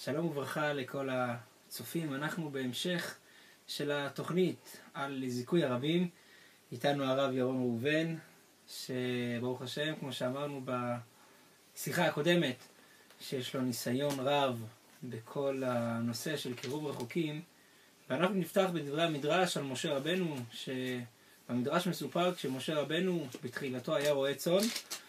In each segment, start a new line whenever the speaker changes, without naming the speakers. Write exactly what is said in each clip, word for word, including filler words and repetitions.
שלום וברכה לכל הצופים. אנחנו בהמשך של התוכנית על זיכוי הרבים. איתנו הרב ירון ראובן, שברוך השם, כמו שאמרנו בשיחה הקודמת, שיש לו ניסיון רב בכל הנושא של קירוב רחוקים. ואנחנו נפתח בדברי המדרש על משה רבנו, שבמדרש מסופר כשמשה רבנו בתחילתו היה רועה צאן,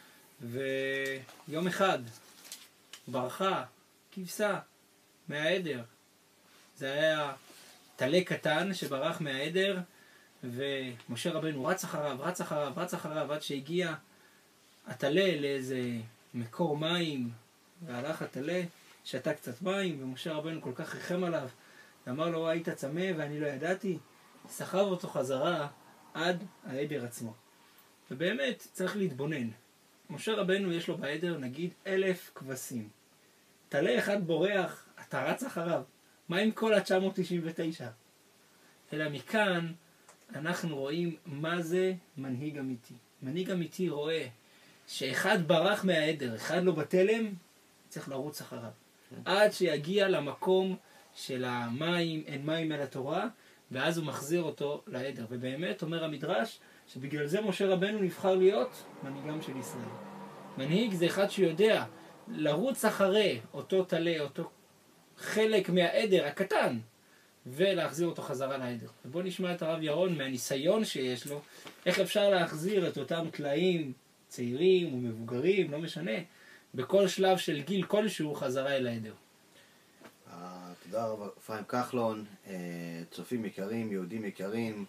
ויום אחד ברחה כבשה מהעדר. זה היה תלה קטן שברח מהעדר, ומשה רבנו רץ אחריו, רץ אחריו, רץ אחריו, עד שהגיע התלה לאיזה מקור מים, והלך התלה, שתה קצת מים, ומשה רבנו כל כך ריחם עליו, ואמר לו, היית צמא ואני לא ידעתי, סחב אותו חזרה עד העדר עצמו. ובאמת צריך להתבונן. משה רבנו יש לו בעדר נגיד אלף כבשים. תלה אחד בורח, אתה רץ אחריו. מה עם כל ה-תשע מאות תשעים ותשע? אלא מכאן אנחנו רואים מה זה מנהיג אמיתי. מנהיג אמיתי רואה שאחד ברח מהעדר, אחד לא בתלם, צריך לרוץ אחריו. עד שיגיע למקום של המים, אין מים אל התורה, ואז הוא מחזיר אותו לעדר. ובאמת אומר המדרש שבגלל זה משה רבנו נבחר להיות מנהיגם של ישראל. מנהיג זה אחד שיודע לרוץ אחרי אותו תלה, אותו חלק מהעדר הקטן, ולהחזיר אותו חזרה לעדר. ובואו נשמע את הרב ירון מהניסיון שיש לו, איך אפשר להחזיר את אותם תלאים צעירים ומבוגרים, לא משנה, בכל שלב של גיל כלשהו חזרה אל העדר.
תודה רבה, אפרים כחלון, צופים יקרים, יהודים יקרים.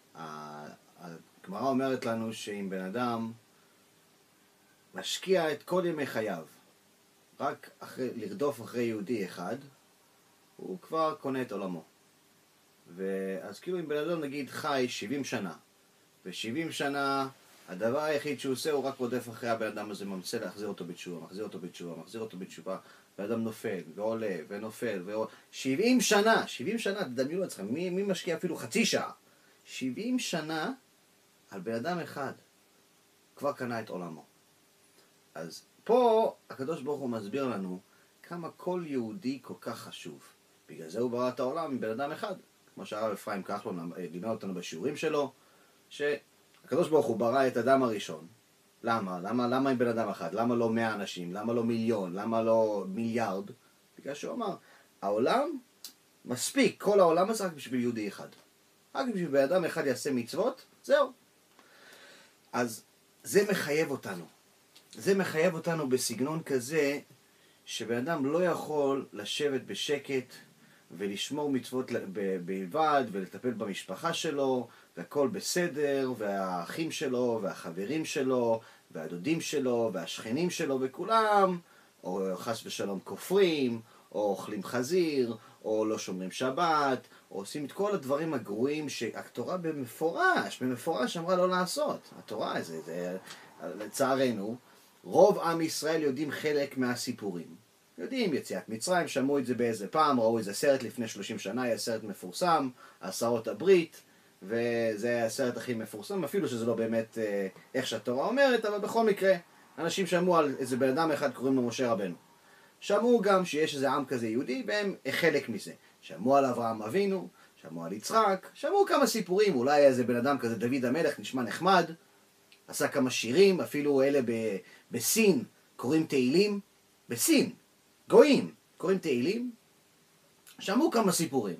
הגמרא אומרת לנו שאם בן אדם משקיע את כל ימי חייו רק אחרי, לרדוף אחרי יהודי אחד, הוא כבר קונה את עולמו. ואז כאילו אם בן אדם נגיד חי שבעים שנה, ו-שבעים שנה הדבר היחיד שהוא עושה הוא רק רודף אחרי הבן אדם הזה, מנסה להחזיר אותו בתשובה, מחזיר אותו בתשובה, מחזיר אותו בתשובה, ואדם נופל ועולה ונופל ועולה. שבעים שנה, שבעים שנה, תדמיינו לעצמכם, מי, מי משקיע אפילו חצי שעה? שבעים שנה על בן אדם אחד כבר קנה את עולמו. אז פה הקדוש ברוך הוא מסביר לנו כמה כל יהודי כל כך חשוב. בגלל זה הוא ברא את העולם עם בן אדם אחד. כמו שהרב אפרים כחלון לימד אותנו בשיעורים שלו, שהקדוש ברוך הוא ברא את אדם הראשון. למה? למה, למה עם בן אדם אחד? למה לא מאה אנשים? למה לא מיליון? למה לא מיליארד? בגלל שהוא אמר, העולם מספיק, כל העולם הזה רק בשביל יהודי אחד. רק בשביל בן אדם אחד יעשה מצוות, זהו. אז זה מחייב אותנו. זה מחייב אותנו בסגנון כזה, שבן אדם לא יכול לשבת בשקט ולשמור מצוות בלבד ולטפל במשפחה שלו, והכל בסדר, והאחים שלו והחברים שלו והדודים שלו והשכנים שלו וכולם, או חס ושלום כופרים, או אוכלים חזיר, או לא שומרים שבת, או עושים את כל הדברים הגרועים שהתורה במפורש, במפורש אמרה לא לעשות. התורה זה, זה לצערנו, רוב עם ישראל יודעים חלק מהסיפורים. יודעים, יציאת מצרים, שמעו את זה באיזה פעם, ראו איזה סרט לפני שלושים שנה, היה סרט מפורסם, עשרות הברית, וזה היה הסרט הכי מפורסם, אפילו שזה לא באמת אה, איך שהתורה אומרת, אבל בכל מקרה, אנשים שמעו על איזה בן אדם אחד קוראים לו משה רבנו. שמעו גם שיש איזה עם כזה יהודי, והם חלק מזה. שמעו על אברהם אבינו, שמעו על יצחק, שמעו כמה סיפורים, אולי איזה בן אדם כזה דוד המלך, נשמע נחמד, עשה כמה שירים, אפילו אלה ב- בסין קוראים תהילים, בסין, גויים, קוראים תהילים, שמעו כמה סיפורים.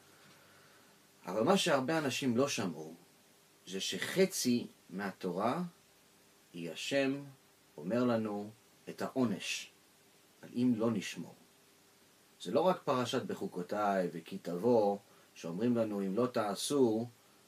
אבל מה שהרבה אנשים לא שמעו, זה שחצי מהתורה היא השם אומר לנו את העונש, על אם לא נשמור. זה לא רק פרשת בחוקותיי וכי תבוא, שאומרים לנו אם לא תעשו,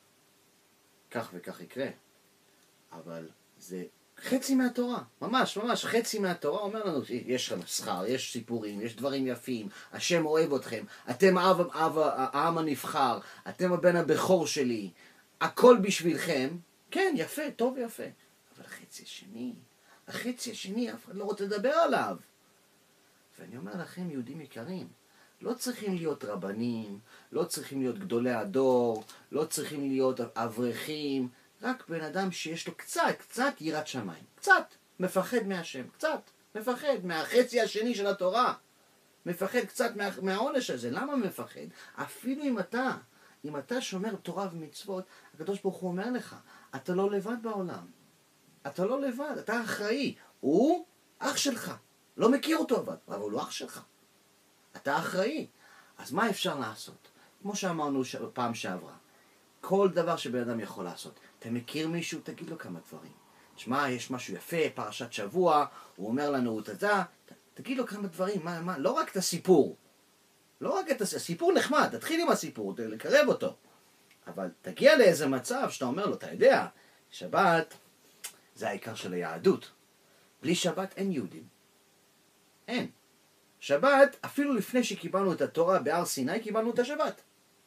כך וכך יקרה. אבל זה חצי מהתורה, ממש ממש חצי מהתורה אומר לנו, יש לכם שכר, יש סיפורים, יש דברים יפים, השם אוהב אתכם, אתם אב, אב, העם הנבחר, אתם הבן הבכור שלי, הכל בשבילכם, כן יפה, טוב ויפה, אבל החצי השני, החצי השני אף אחד לא רוצה לדבר עליו. ואני אומר לכם יהודים יקרים, לא צריכים להיות רבנים, לא צריכים להיות גדולי הדור, לא צריכים להיות אברכים, רק בן אדם שיש לו קצת, קצת יראת שמיים, קצת, מפחד מהשם, קצת, מפחד מהחצי השני של התורה. מפחד קצת מה, מהעונש הזה. למה מפחד? אפילו אם אתה, אם אתה שומר תורה ומצוות, הקדוש ברוך הוא אומר לך, אתה לא לבד בעולם. אתה לא לבד, אתה אחראי. הוא אח שלך. לא מכיר אותו אבל, אבל הוא אח שלך. אתה אחראי. אז מה אפשר לעשות? כמו שאמרנו פעם שעברה, כל דבר שבן אדם יכול לעשות. אתה מכיר מישהו? תגיד לו כמה דברים. תשמע, יש משהו יפה, פרשת שבוע, הוא אומר לנו, תדע, תגיד לו כמה דברים, מה, מה, לא רק את הסיפור. לא רק את הסיפור, הסיפור נחמד, תתחיל עם הסיפור, לקרב אותו. אבל תגיע לאיזה מצב שאתה אומר לו, אתה יודע, שבת זה העיקר של היהדות. בלי שבת אין יהודים. אין. שבת, אפילו לפני שקיבלנו את התורה בהר סיני, קיבלנו את השבת.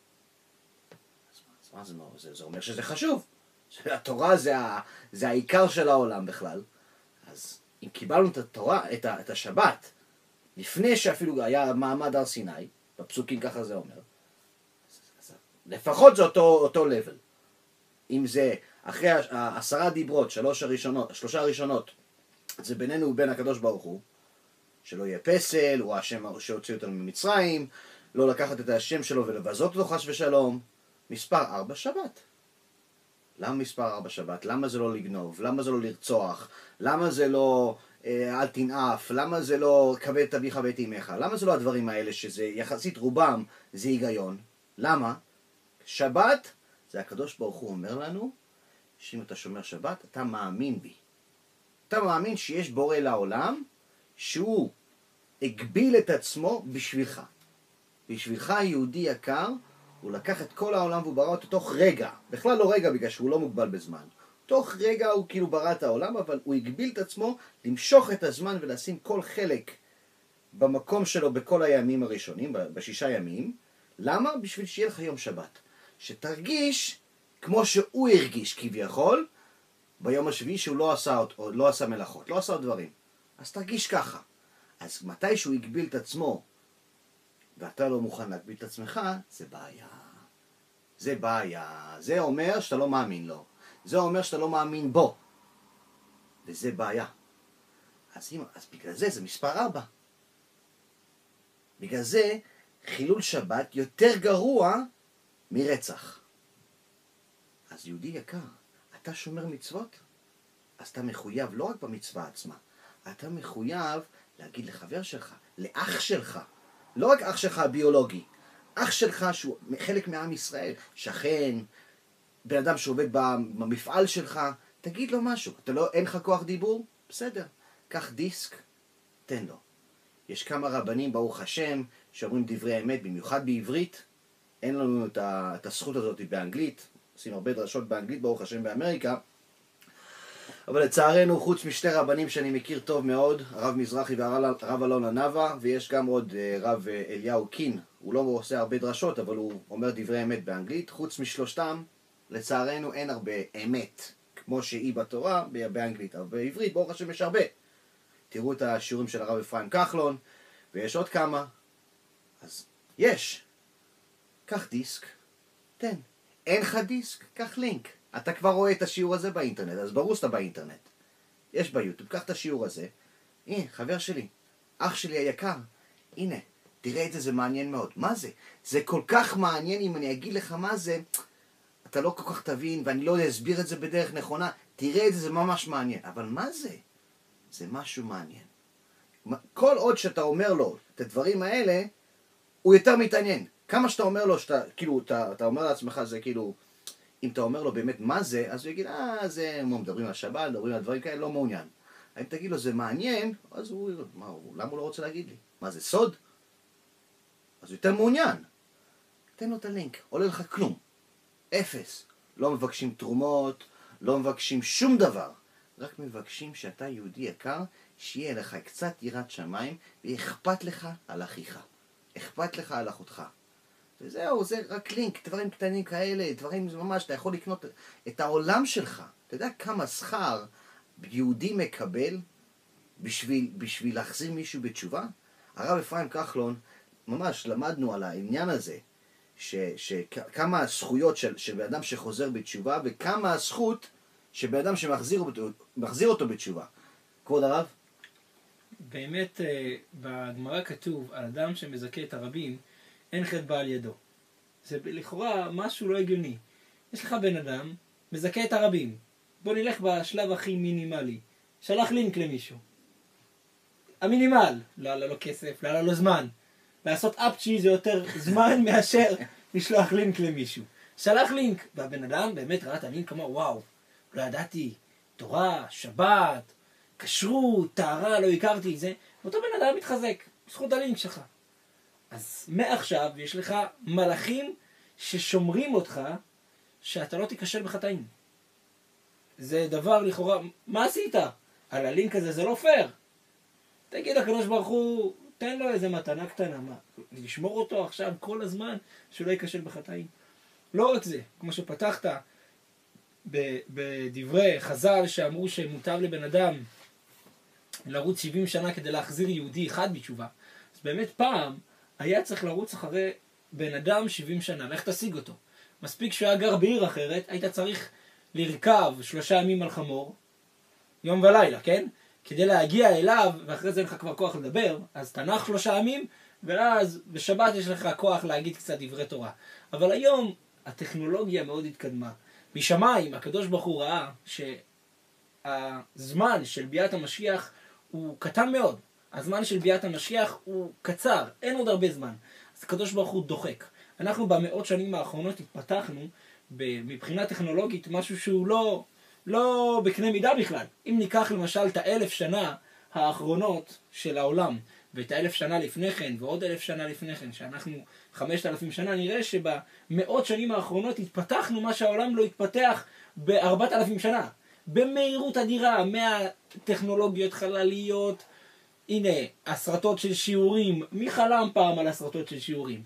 אז מה זה, זה, זה אומר שזה חשוב. שהתורה זה, ה, זה העיקר של העולם בכלל. אז אם קיבלנו את התורה, את, ה, את השבת, לפני שאפילו היה מעמד הר סיני, בפסוקים ככה זה אומר, אז, אז, לפחות זה אותו, אותו level. אם זה אחרי העשרה דיברות, שלוש הראשונות, שלושה הראשונות, זה בינינו ובין הקדוש ברוך הוא, שלא יהיה פסל, הוא השם שהוציא אותנו ממצרים, לא לקחת את השם שלו ולבזות אותו חס ושלום. מספר ארבע שבת. למה מספר ארבע שבת? למה זה לא לגנוב? למה זה לא לרצוח? למה זה לא אה, אל תנאף? למה זה לא כבד את אביך ואת אמך? למה זה לא הדברים האלה שזה יחסית רובם זה היגיון? למה? שבת זה הקדוש ברוך הוא אומר לנו שאם אתה שומר שבת אתה מאמין בי. אתה מאמין שיש בורא לעולם שהוא הגביל את עצמו בשבילך. בשבילך יהודי יקר, הוא לקח את כל העולם והוא ברא אותו תוך רגע. בכלל לא רגע בגלל שהוא לא מוגבל בזמן. תוך רגע הוא כאילו ברא את העולם, אבל הוא הגביל את עצמו למשוך את הזמן ולשים כל חלק במקום שלו בכל הימים הראשונים, בשישה ימים. למה? בשביל שיהיה לך יום שבת. שתרגיש כמו שהוא הרגיש כביכול, ביום השביעי שהוא לא עשה, לא עשה מלאכות, לא עשה דברים. אז תרגיש ככה. אז מתי שהוא הגביל את עצמו, ואתה לא מוכן להגביל את עצמך, זה בעיה. זה בעיה. זה אומר שאתה לא מאמין לו. זה אומר שאתה לא מאמין בו. וזה בעיה. אז, אז בגלל זה זה מספר ארבע. בגלל זה חילול שבת יותר גרוע מרצח. אז יהודי יקר, אתה שומר מצוות? אז אתה מחויב לא רק במצווה עצמה, אתה מחויב להגיד לחבר שלך, לאח שלך, לא רק אח שלך הביולוגי, אח שלך שהוא חלק מעם ישראל, שכן, בן אדם שעובד במפעל שלך, תגיד לו משהו. אתה לא, אין לך כוח דיבור? בסדר. קח דיסק, תן לו. יש כמה רבנים, ברוך השם, שאומרים דברי אמת, במיוחד בעברית. אין לנו את, ה, את הזכות הזאת באנגלית. עושים הרבה דרשות באנגלית, ברוך השם, באמריקה. אבל לצערנו, חוץ משתי רבנים שאני מכיר טוב מאוד, הרב מזרחי והרב אלון הנאווה, ויש גם עוד רב אליהו קין. הוא לא עושה הרבה דרשות, אבל הוא אומר דברי אמת באנגלית. חוץ משלושתם, לצערנו אין הרבה אמת, כמו שהיא בתורה, באנגלית. אבל בעברית, ברוך השם, יש הרבה. תראו את השיעורים של הרב אפרים כחלון, ויש עוד כמה. אז יש. קח דיסק, תן. אין לך דיסק, קח לינק. אתה כבר רואה את השיעור הזה באינטרנט, אז ברור שאתה באינטרנט. יש ביוטוב, קח את השיעור הזה. הנה, חבר שלי, אח שלי היקר, הנה, תראה את זה, זה מעניין מאוד. מה זה? זה כל כך מעניין, אם אני אגיד לך מה זה, אתה לא כל כך תבין, ואני לא אסביר את זה בדרך נכונה. תראה את זה, זה ממש מעניין. אבל מה זה? זה משהו מעניין. כל עוד שאתה אומר לו את הדברים האלה, הוא יותר מתעניין. כמה שאתה אומר לו, שאתה, כאילו, אתה, אתה אומר לעצמך, זה כאילו, אם אתה אומר לו באמת מה זה, אז הוא יגיד, אה, זה, מדברים על שבת, מדברים על דברים כאלה, לא מעוניין. אם תגיד לו, זה מעניין, אז הוא, מה, הוא, למה הוא לא רוצה להגיד לי? מה, זה סוד? אז הוא יותר מעוניין. תן לו את הלינק, עולה לך כלום. אפס. לא מבקשים תרומות, לא מבקשים שום דבר. רק מבקשים שאתה יהודי יקר, שיהיה לך קצת יראת שמיים, ואכפת לך על אחיך. אכפת לך על אחותך. וזהו, זה רק לינק, דברים קטנים כאלה, דברים ממש, אתה יכול לקנות את העולם שלך. אתה יודע כמה שכר יהודי מקבל בשביל, בשביל להחזיר מישהו בתשובה? הרב אפרים כחלון, ממש למדנו על העניין הזה, שכמה הזכויות של, של בן אדם שחוזר בתשובה, וכמה הזכות של בן אדם שמחזיר אותו, מחזיר אותו בתשובה. כבוד הרב?
באמת בגמרא כתוב על אדם שמזכה את הרבים, אין חטא בא על ידו. זה לכאורה משהו לא הגיוני. יש לך בן אדם, מזכה את הרבים. בוא נלך בשלב הכי מינימלי. שלח לינק למישהו. המינימל. לא עלה לו כסף, לא עלה לו זמן. לעשות אפצ'י זה יותר זמן מאשר לשלוח לינק למישהו. שלח לינק, והבן אדם באמת ראה את הלינק כמו וואו, לא ידעתי, תורה, שבת, כשרות, טהרה, לא הכרתי את זה. ואותו בן אדם מתחזק, זכות הלינק שלך. אז מעכשיו יש לך מלאכים ששומרים אותך שאתה לא תיכשל בחטאים. זה דבר לכאורה, מה עשית? על הלינק הזה זה לא פייר. תגיד לקדוש ברוך הוא, תן לו איזה מתנה קטנה, מה? לשמור אותו עכשיו כל הזמן שלא ייכשל בחטאים. לא רק זה, כמו שפתחת בדברי חז"ל שאמרו שמוטב לבן אדם לרוץ שבעים שנה כדי להחזיר יהודי אחד בתשובה. אז באמת פעם היה צריך לרוץ אחרי בן אדם שבעים שנה, ואיך תשיג אותו? מספיק שהוא היה גר בעיר אחרת, היית צריך לרכב שלושה ימים על חמור, יום ולילה, כן? כדי להגיע אליו, ואחרי זה אין לך כבר כוח לדבר, אז תנח שלושה ימים, ואז בשבת יש לך כוח להגיד קצת דברי תורה. אבל היום הטכנולוגיה מאוד התקדמה. משמיים, הקדוש ברוך הוא ראה שהזמן של ביאת המשיח הוא קטן מאוד. הזמן של ביאת המשיח הוא קצר, אין עוד הרבה זמן. אז הקדוש ברוך הוא דוחק. אנחנו במאות שנים האחרונות התפתחנו מבחינה טכנולוגית משהו שהוא לא, לא בקנה מידה בכלל. אם ניקח למשל את האלף שנה האחרונות של העולם, ואת האלף שנה לפני כן, ועוד אלף שנה לפני כן, שאנחנו חמשת אלפים שנה, נראה שבמאות שנים האחרונות התפתחנו מה שהעולם לא התפתח בארבעת אלפים שנה. במהירות אדירה, מהטכנולוגיות חלליות, הנה, הסרטות של שיעורים, מי חלם פעם על הסרטות של שיעורים?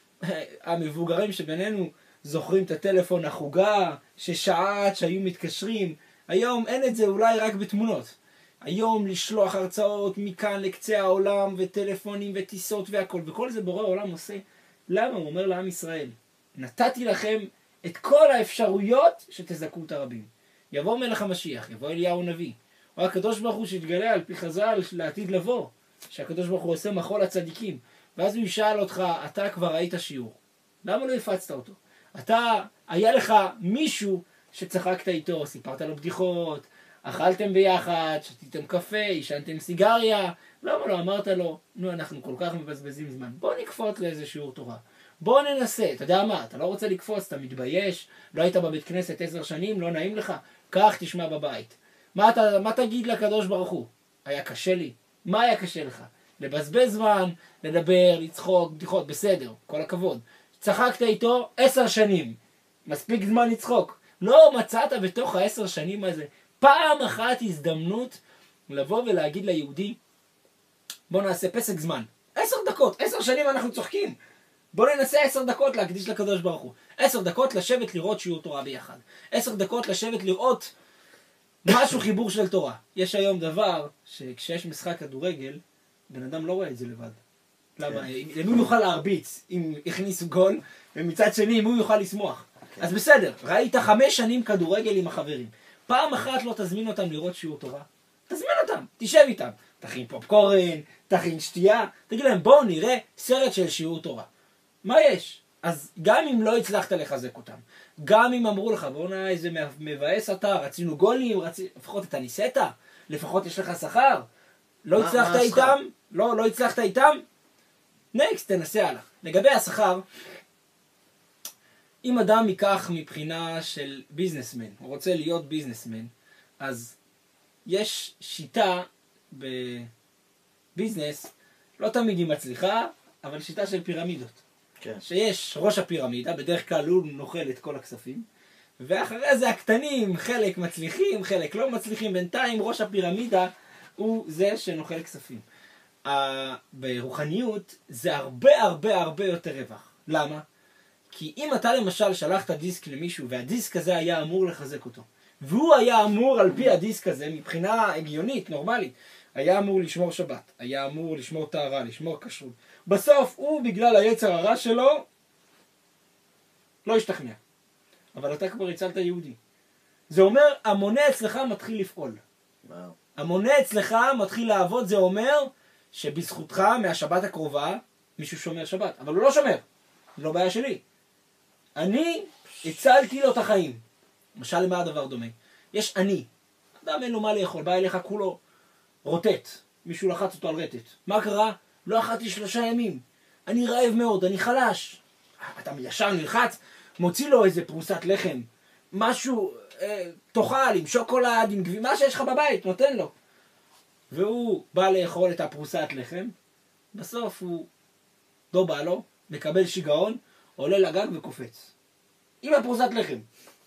המבוגרים שבינינו זוכרים את הטלפון החוגה, ששעת שהיו מתקשרים, היום אין את זה אולי רק בתמונות. היום לשלוח הרצאות מכאן לקצה העולם וטלפונים וטיסות והכל, וכל זה בורא העולם עושה. למה? הוא אומר לעם ישראל, נתתי לכם את כל האפשרויות שתזכו את הרבים. יבוא מלך המשיח, יבוא אליהו נביא, או הקדוש ברוך הוא שיתגלה על פי חז"ל לעתיד לבוא, שהקדוש ברוך הוא עושה מחול הצדיקים, ואז הוא ישאל אותך, אתה כבר ראית שיעור, למה לא הפצת אותו? אתה, היה לך מישהו שצחקת איתו, סיפרת לו בדיחות, אכלתם ביחד, שתיתם קפה, ישנתם סיגריה, למה לא אמרת לו, נו אנחנו כל כך מבזבזים זמן, בוא נקפוץ לאיזה שיעור תורה, בוא ננסה, אתה יודע מה, אתה לא רוצה לקפוץ, אתה מתבייש, לא היית בבית כנסת עשר שנים, לא נעים לך, כך תשמע בבית. מה, אתה, מה תגיד לקדוש ברוך הוא? היה קשה לי. מה היה קשה לך? לבזבז זמן, לדבר, לצחוק, בדיחות, בסדר, כל הכבוד. צחקת איתו עשר שנים, מספיק זמן לצחוק. לא מצאת בתוך העשר שנים הזה פעם אחת הזדמנות לבוא ולהגיד ליהודי, בוא נעשה פסק זמן. עשר דקות, עשר שנים אנחנו צוחקים. בוא ננסה עשר דקות להקדיש לקדוש ברוך הוא. עשר דקות לשבת לראות שיעור תורה ביחד. עשר דקות לשבת לראות משהו חיבור של תורה. יש היום דבר שכשיש משחק כדורגל, בן אדם לא רואה את זה לבד. למה? אם הוא יוכל להרביץ, אם הכניסו גול, ומצד שני, אם הוא יוכל לשמוח. אז בסדר, ראית חמש שנים כדורגל עם החברים. פעם אחת לא תזמין אותם לראות שיעור תורה. תזמין אותם, תשב איתם. תכין פופקורן, תכין שתייה. תגיד להם, בואו נראה סרט של שיעור תורה. מה יש? אז גם אם לא הצלחת לחזק אותם, גם אם אמרו לך, בואו נראה איזה מבאס אתה, רצינו גולים, רצ... לפחות אתה ניסית, לפחות יש לך שכר. לא מה, הצלחת מה איתם? לא, לא הצלחת איתם? נקסט, תנסה הלאה. לגבי השכר, אם אדם ייקח מבחינה של ביזנסמן, הוא רוצה להיות ביזנסמן, אז יש שיטה בביזנס, לא תמיד היא מצליחה, אבל שיטה של פירמידות. כן. שיש ראש הפירמידה, בדרך כלל הוא נוכל את כל הכספים, ואחרי זה הקטנים, חלק מצליחים, חלק לא מצליחים, בינתיים ראש הפירמידה הוא זה שנוכל כספים. ברוחניות זה הרבה הרבה הרבה יותר רווח. למה? כי אם אתה למשל שלחת דיסק למישהו והדיסק הזה היה אמור לחזק אותו, והוא היה אמור על פי הדיסק הזה מבחינה הגיונית, נורמלית, היה אמור לשמור שבת, היה אמור לשמור טהרה, לשמור כשרות. בסוף הוא בגלל היצר הרע שלו לא השתכנע. אבל אתה כבר הצלת יהודי. זה אומר המונה אצלך מתחיל לפעול. וואו. המונה אצלך מתחיל לעבוד, זה אומר שבזכותך מהשבת הקרובה מישהו שומר שבת, אבל הוא לא שומר, זה לא בעיה שלי. אני הצלתי לו את החיים. למשל, למה הדבר דומה? יש אני, אדם אין לו מה לאכול, בא אליך כולו רוטט, מישהו לחץ אותו על רטט. מה קרה? לא אכלתי שלושה ימים, אני רעב מאוד, אני חלש. אתה ישר נלחץ, מוציא לו איזה פרוסת לחם, משהו, אה, תאכל עם שוקולד, עם גבינה, מה שיש לך בבית, נותן לו. והוא בא לאכול את הפרוסת לחם, בסוף הוא לא בא לו, מקבל שיגעון, עולה לגג וקופץ. עם הפרוסת לחם.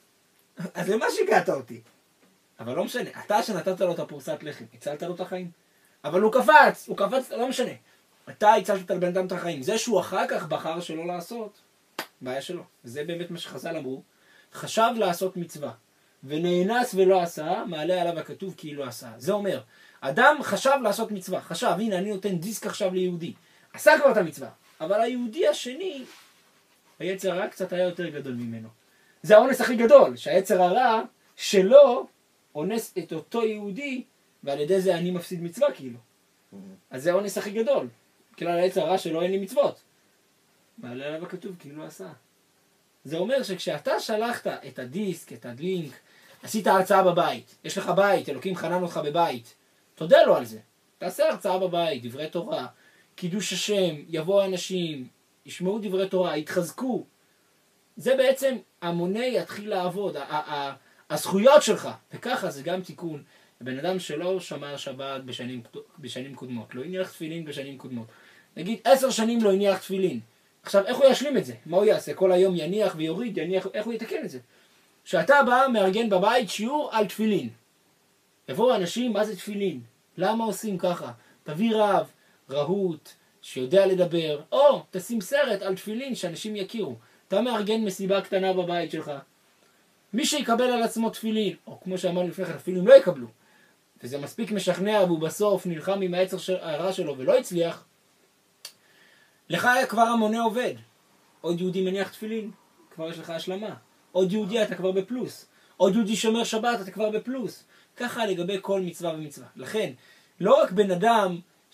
אז למה שיגעת אותי? אבל לא משנה, אתה שנתת לו את הפרוסת לחם, הצלת לו את החיים. אבל הוא קפץ, הוא קפץ, לא משנה. אתה הצלת לבן אדם את החיים. זה שהוא אחר כך בחר שלא לעשות, בעיה שלו. זה באמת מה שחז"ל אמרו. חשב לעשות מצווה, ונאנס ולא עשה, מעלה עליו הכתוב כאילו עשה. זה אומר, אדם חשב לעשות מצווה, חשב, הנה אני נותן דיסק עכשיו ליהודי. עשה כבר את המצווה. אבל היהודי השני, היצר הרע קצת היה יותר גדול ממנו. זה האונס הכי גדול, שהיצר הרע שלו אונס את אותו יהודי, ועל ידי זה אני מפסיד מצווה כאילו. אז זה האונס הכי גדול. כלל היצר הרע שלו אין לי מצוות. מעלה עליו הכתוב כאילו עשה. זה אומר שכשאתה שלחת את הדיסק, את הלינק, עשית הרצאה בבית, יש לך בית, אלוקים חנן אותך בבית, תודה לו על זה. תעשה הרצאה בבית, דברי תורה, קידוש השם, יבואו אנשים, ישמעו דברי תורה, יתחזקו. זה בעצם המונה יתחיל לעבוד, הזכויות שלך. וככה זה גם תיקון. הבן אדם שלא שמר שבת בשנים, בשנים קודמות, לא הניח תפילין בשנים קודמות. נגיד עשר שנים לא הניח תפילין. עכשיו, איך הוא ישלים את זה? מה הוא יעשה? כל היום יניח ויוריד, יניח, איך הוא יתקן את זה? שאתה בא, מארגן בבית שיעור על תפילין. יבואו אנשים, מה זה תפילין? למה עושים ככה? תביא רב, רהוט, שיודע לדבר, או תשים סרט על תפילין שאנשים יכירו. אתה מארגן מסיבה קטנה בבית שלך. מי שיקבל על עצמו תפילין, או כמו שאמרנו לפני כן, אפילו לא יקבלו, וזה מספיק משכנע והוא בסוף נלחם עם היצר הרע שלו ולא הצליח, לך כבר המונה עובד. עוד יהודי מניח תפילין, כבר יש לך השלמה. עוד יהודי אתה כבר בפלוס. עוד יהודי שומר שבת אתה כבר בפלוס. ככה לגבי כל מצווה ומצווה. לכן, לא רק בן אדם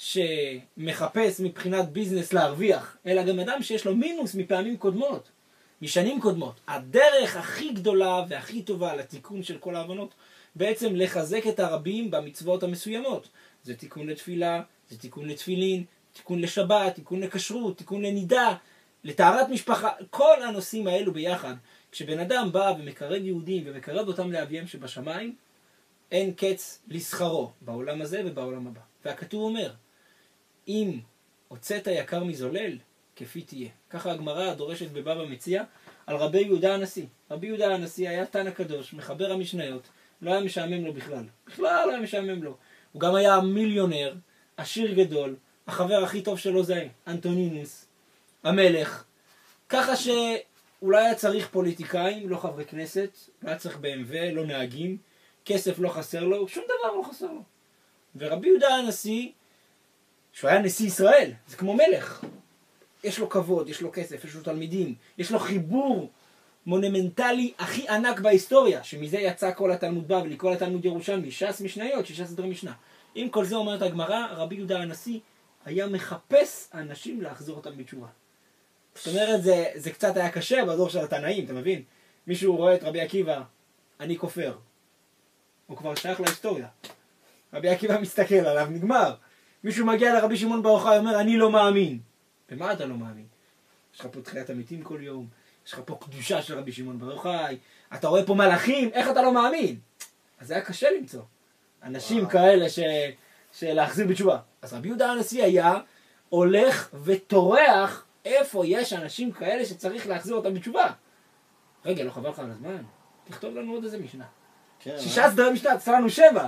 שמחפש מבחינת ביזנס להרוויח, אלא גם אדם שיש לו מינוס מפעמים קודמות, משנים קודמות. הדרך הכי גדולה והכי טובה לתיקון של כל ההבנות, בעצם לחזק את הרבים במצוות המסוימות. זה תיקון לתפילה, זה תיקון לתפילין, תיקון לשבת, תיקון לכשרות, תיקון לנידה, לטהרת משפחה, כל הנושאים האלו ביחד. כשבן אדם בא ומקרב יהודים ומקרב אותם לאביהם שבשמיים, אין קץ לסחרו בעולם הזה ובעולם הבא. והכתוב אומר, אם הוצאת יקר מזולל, כפי תהיה. ככה הגמרא דורשת בבבא מציע על רבי יהודה הנשיא. רבי יהודה הנשיא היה תנא קדוש, מחבר המשניות, לא היה משעמם לו בכלל. בכלל לא היה משעמם לו. הוא גם היה מיליונר, עשיר גדול, החבר הכי טוב שלו זה אנטונינוס, המלך. ככה שאולי היה צריך פוליטיקאים, לא חברי כנסת, לא היה צריך בי אם דאבליו, לא נהגים, כסף לא חסר לו, שום דבר לא חסר לו. ורבי יהודה הנשיא, שהוא היה נשיא ישראל, זה כמו מלך. יש לו כבוד, יש לו כסף, יש לו תלמידים, יש לו חיבור מונומנטלי הכי ענק בהיסטוריה, שמזה יצא כל התלמוד בבלי, כל התלמוד ירושלמי, ש"ס משניות, שישה סדרי משנה. עם כל זה אומרת הגמרא, רבי יהודה הנשיא היה מחפש אנשים להחזור אותם בתשובה. זאת אומרת, זה, זה קצת היה קשה בדור של התנאים, אתה מבין? מישהו רואה את רבי עקיבא, אני כופר. הוא כבר שייך להיסטוריה. רבי עקיבא מסתכל עליו, נגמר. מישהו מגיע לרבי שמעון בר יוחאי, אומר, אני לא מאמין. במה אתה לא מאמין? יש לך פה תחיית המתים כל יום, יש לך פה קדושה של רבי שמעון בר יוחאי, אתה רואה פה מלאכים, איך אתה לא מאמין? אז זה היה קשה למצוא. אנשים וואו. כאלה ש... שלהחזיר בתשובה. אז רבי יהודה הנשיא היה הולך וטורח איפה יש אנשים כאלה שצריך להחזיר אותם בתשובה. רגע, לא חבל לך על הזמן? תכתוב לנו עוד איזה משנה. כן, שישה סדרי משנה, תעשה לנו שבע.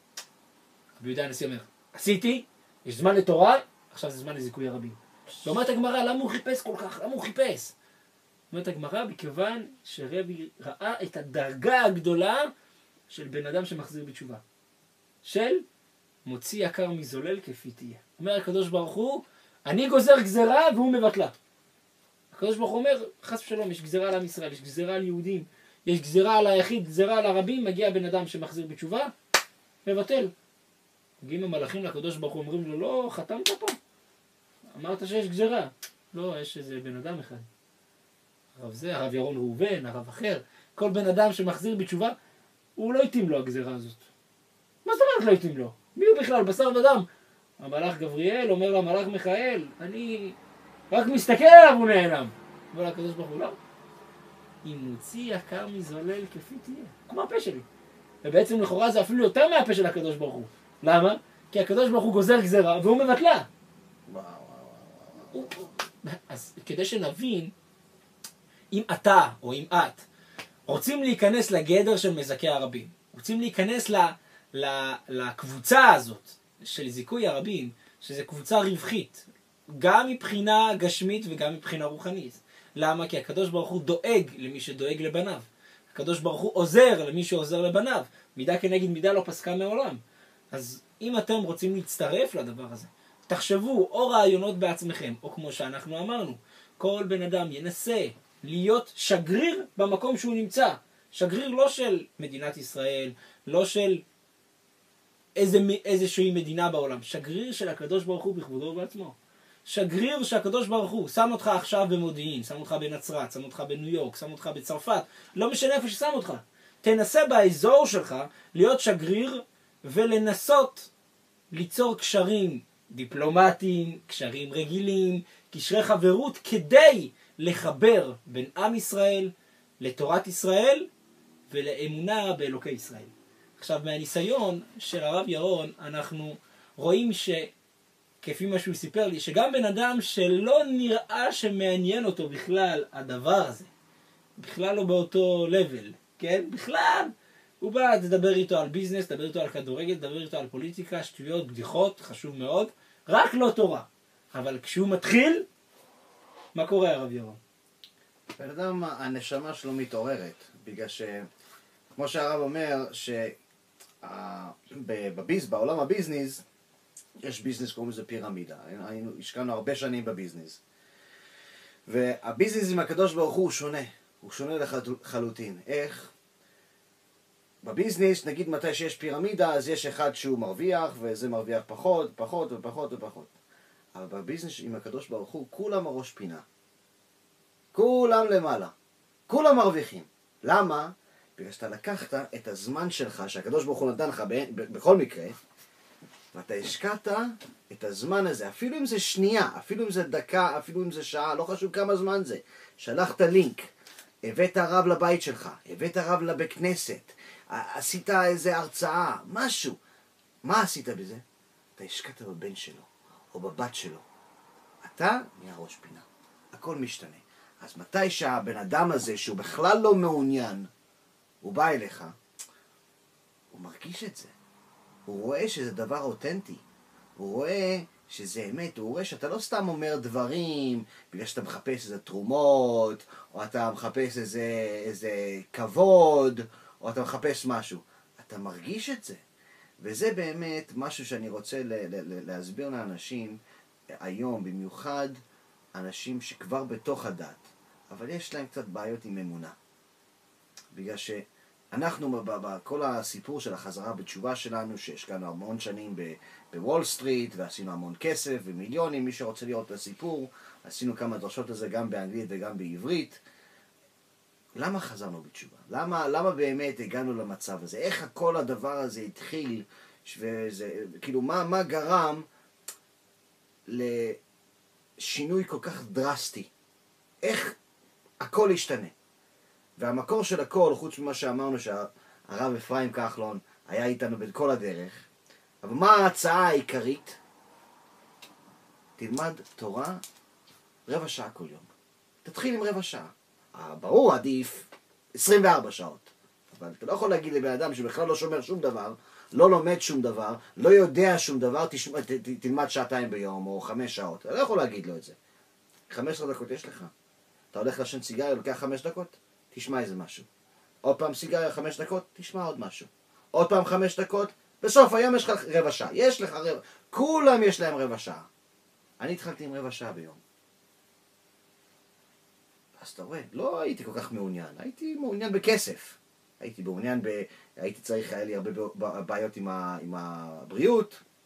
רבי יהודה הנשיא אומר, עשיתי, יש זמן לתורה, עכשיו זה זמן לזיכוי הרבים. ואומרת הגמרא, למה הוא חיפש כל כך? למה הוא חיפש? אומרת הגמרא, בכיוון שרבי ראה את הדרגה הגדולה של בן אדם שמחזיר בתשובה. של מוציא יקר מזולל כפי תהיה. אומר הקדוש ברוך הוא, אני גוזר גזרה והוא מבטלה. הקדוש ברוך הוא אומר, חס ושלום, יש גזרה על עם ישראל, יש גזרה על יהודים, יש גזרה על היחיד, גזרה על הרבים, מגיע בן אדם שמחזיר בתשובה, מבטל. מגיעים המלאכים לקדוש ברוך הוא, אומרים לו, לא, חתמת פה? אמרת שיש גזרה. לא, יש איזה בן אדם אחד. הרב זה, הרב ירון ראובן, הרב אחר. כל בן אדם שמחזיר בתשובה, הוא לא יתאים לו הגזרה הזאת. מה זאת אומרת לא יתאים לו? מי הוא בכלל? בשר ודם. המלאך גבריאל אומר למלאך מיכאל, אני רק מסתכל עליו הוא נעלם. אבל הקדוש ברוך הוא לא. אם מוציא יקר מזולל כפי תהיה. כמו הפה שלי. ובעצם לכאורה זה אפילו יותר מהפה של הקדוש ברוך הוא. למה? כי הקדוש ברוך הוא גוזר גזרה והוא מבטלה.
וואו, וואו, וואו.
אז כדי שנבין, אם אתה או אם את רוצים להיכנס לגדר של מזכי הרבים, רוצים להיכנס ל, ל, לקבוצה הזאת של זיכוי הרבים, שזה קבוצה רווחית, גם מבחינה גשמית וגם מבחינה רוחנית. למה? כי הקדוש ברוך הוא דואג למי שדואג לבניו. הקדוש ברוך הוא עוזר למי שעוזר לבניו. מידה כנגד מידה לא פסקה מעולם. אז אם אתם רוצים להצטרף לדבר הזה, תחשבו או רעיונות בעצמכם, או כמו שאנחנו אמרנו, כל בן אדם ינסה להיות שגריר במקום שהוא נמצא. שגריר לא של מדינת ישראל, לא של איזה, איזושהי מדינה בעולם. שגריר של הקדוש ברוך הוא בכבודו ובעצמו. שגריר שהקדוש ברוך הוא שם אותך עכשיו במודיעין, שם אותך בנצרת, שם אותך בניו יורק, שם אותך בצרפת, לא משנה איפה ששם אותך. תנסה באזור שלך להיות שגריר ולנסות ליצור קשרים דיפלומטיים, קשרים רגילים, קשרי חברות, כדי לחבר בין עם ישראל לתורת ישראל ולאמונה באלוקי ישראל. עכשיו, מהניסיון של הרב ירון, אנחנו רואים ש... כפי מה שהוא סיפר לי, שגם בן אדם שלא נראה שמעניין אותו בכלל הדבר הזה, בכלל לא באותו לבל, כן? בכלל, הוא בא, תדבר איתו על ביזנס, תדבר איתו על כדורגל, תדבר איתו על פוליטיקה, שטויות, בדיחות, חשוב מאוד, רק לא תורה. אבל כשהוא מתחיל, מה קורה הרב ירון?
בן אדם, הנשמה שלו מתעוררת, בגלל ש... כמו שהרב אומר, שבעולם הביזנס, יש ביזנס, קוראים לזה פירמידה. היינו, השקענו הרבה שנים בביזנס. והביזנס עם הקדוש ברוך הוא שונה. הוא שונה לחלוטין. איך? בביזנס, נגיד מתי שיש פירמידה, אז יש אחד שהוא מרוויח, וזה מרוויח פחות, פחות ופחות ופחות. אבל בביזנס עם הקדוש ברוך הוא, כולם הראש פינה. כולם למעלה. כולם מרוויחים. למה? בגלל שאתה לקחת את הזמן שלך, שהקדוש ברוך הוא נתן לך בכל מקרה, ואתה השקעת את הזמן הזה, אפילו אם זה שנייה, אפילו אם זה דקה, אפילו אם זה שעה, לא חשוב כמה זמן זה. שלחת לינק, הבאת הרב לבית שלך, הבאת הרב לבית כנסת, עשית איזה הרצאה, משהו. מה עשית בזה? אתה השקעת בבן שלו, או בבת שלו. אתה נהיה ראש פינה. הכל משתנה. אז מתי שהבן אדם הזה, שהוא בכלל לא מעוניין, הוא בא אליך, הוא מרגיש את זה. הוא רואה שזה דבר אותנטי. הוא רואה שזה אמת. הוא רואה שאתה לא סתם אומר דברים בגלל שאתה מחפש איזה תרומות, או אתה מחפש איזה, איזה כבוד, או אתה מחפש משהו. אתה מרגיש את זה. וזה באמת משהו שאני רוצה ל- ל- להסביר לאנשים היום, במיוחד אנשים שכבר בתוך הדת, אבל יש להם קצת בעיות עם אמונה. בגלל ש... אנחנו, בכל הסיפור של החזרה בתשובה שלנו, שהשקענו המון שנים בוול סטריט, ועשינו המון כסף ומיליונים, מי שרוצה לראות את הסיפור, עשינו כמה דרשות לזה גם באנגלית וגם בעברית. למה חזרנו בתשובה? למה, למה באמת הגענו למצב הזה? איך כל הדבר הזה התחיל? וזה, כאילו, מה, מה גרם לשינוי כל כך דרסטי? איך הכל השתנה? והמקור של הכל, חוץ ממה שאמרנו שהרב אפרים כחלון היה איתנו בכל הדרך, אבל מה ההצעה העיקרית? תלמד תורה רבע שעה כל יום. תתחיל עם רבע שעה. ברור, עדיף עשרים וארבע שעות. אבל אתה לא יכול להגיד לבן אדם שבכלל לא שומר שום דבר, לא לומד שום דבר, לא יודע שום דבר, תשמע, ת, ת, תלמד שעתיים ביום או חמש שעות. אתה לא יכול להגיד לו את זה. חמש עשרה דקות יש לך? אתה הולך לשן סיגריה, לוקח חמש דקות? תשמע איזה משהו. עוד פעם סיגריה חמש דקות, תשמע עוד משהו. עוד פעם חמש דקות, בסוף היום יש לך רבע שעה. יש לך רבע, כולם יש להם רבע שעה. אני התחלתי עם רבע שעה ביום. אז אתה רואה, לא הייתי כל כך מעוניין. הייתי מעוניין בכסף. הייתי מעוניין ב... הייתי צריך, היה לי הרבה בעיות עם, ה... עם הבריאות.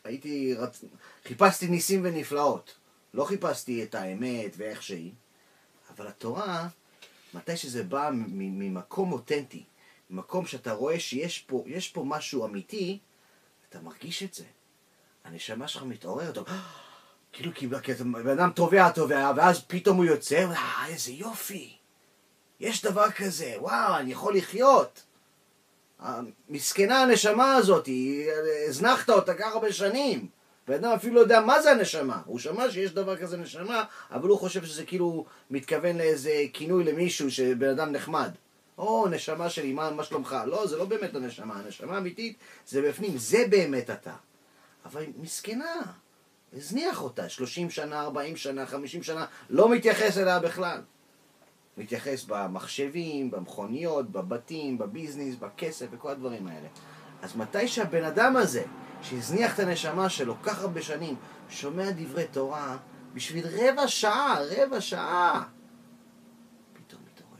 הייתי, רצ... חיפשתי ניסים ונפלאות. לא חיפשתי את האמת ואיך שהיא. אבל התורה, מתי שזה בא ממקום אותנטי, ממקום שאתה רואה שיש פה, יש פה משהו אמיתי, אתה מרגיש את זה. הנשמה שלך מתעוררת, כאילו, כי בן אדם תובע, תובע, ואז פתאום הוא יוצא, אה, איזה יופי. יש דבר כזה, וואו, אני יכול לחיות. מסכנה הנשמה הזאת, הזנחת אותה ככה בשנים. ואדם אפילו לא יודע מה זה הנשמה. הוא שמע שיש דבר כזה נשמה, אבל הוא חושב שזה כאילו מתכוון לאיזה כינוי למישהו שבן אדם נחמד. או, נשמה שלי, מה, מה שלומך? לא, זה לא באמת הנשמה. הנשמה אמיתית זה בפנים, זה באמת אתה. אבל מסכנה, הזניח אותה, שלושים שנה, ארבעים שנה, חמישים שנה, לא מתייחס אליה בכלל. מתייחס במחשבים, במכוניות, בבתים, בביזנס, בכסף וכל הדברים האלה. אז מתי שהבן אדם הזה, שהזניח את הנשמה שלו כך הרבה שנים, שומע דברי תורה, בשביל רבע שעה, רבע שעה, פתאום מתעורר.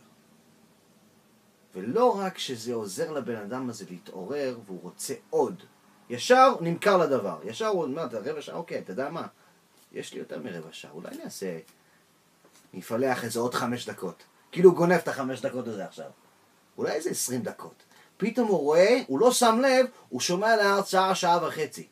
ולא רק שזה עוזר לבן אדם הזה להתעורר, והוא רוצה עוד. ישר נמכר לדבר. ישר הוא אומר, רבע שעה, אוקיי, אתה יודע מה? יש לי יותר מרבע שעה, אולי נעשה, נפלח איזה עוד חמש דקות. כאילו הוא גונב את החמש דקות הזה עכשיו. אולי איזה עשרים דקות. פתאום הוא רואה, הוא לא שם לב, הוא שומע להרצאה שעה וחצי.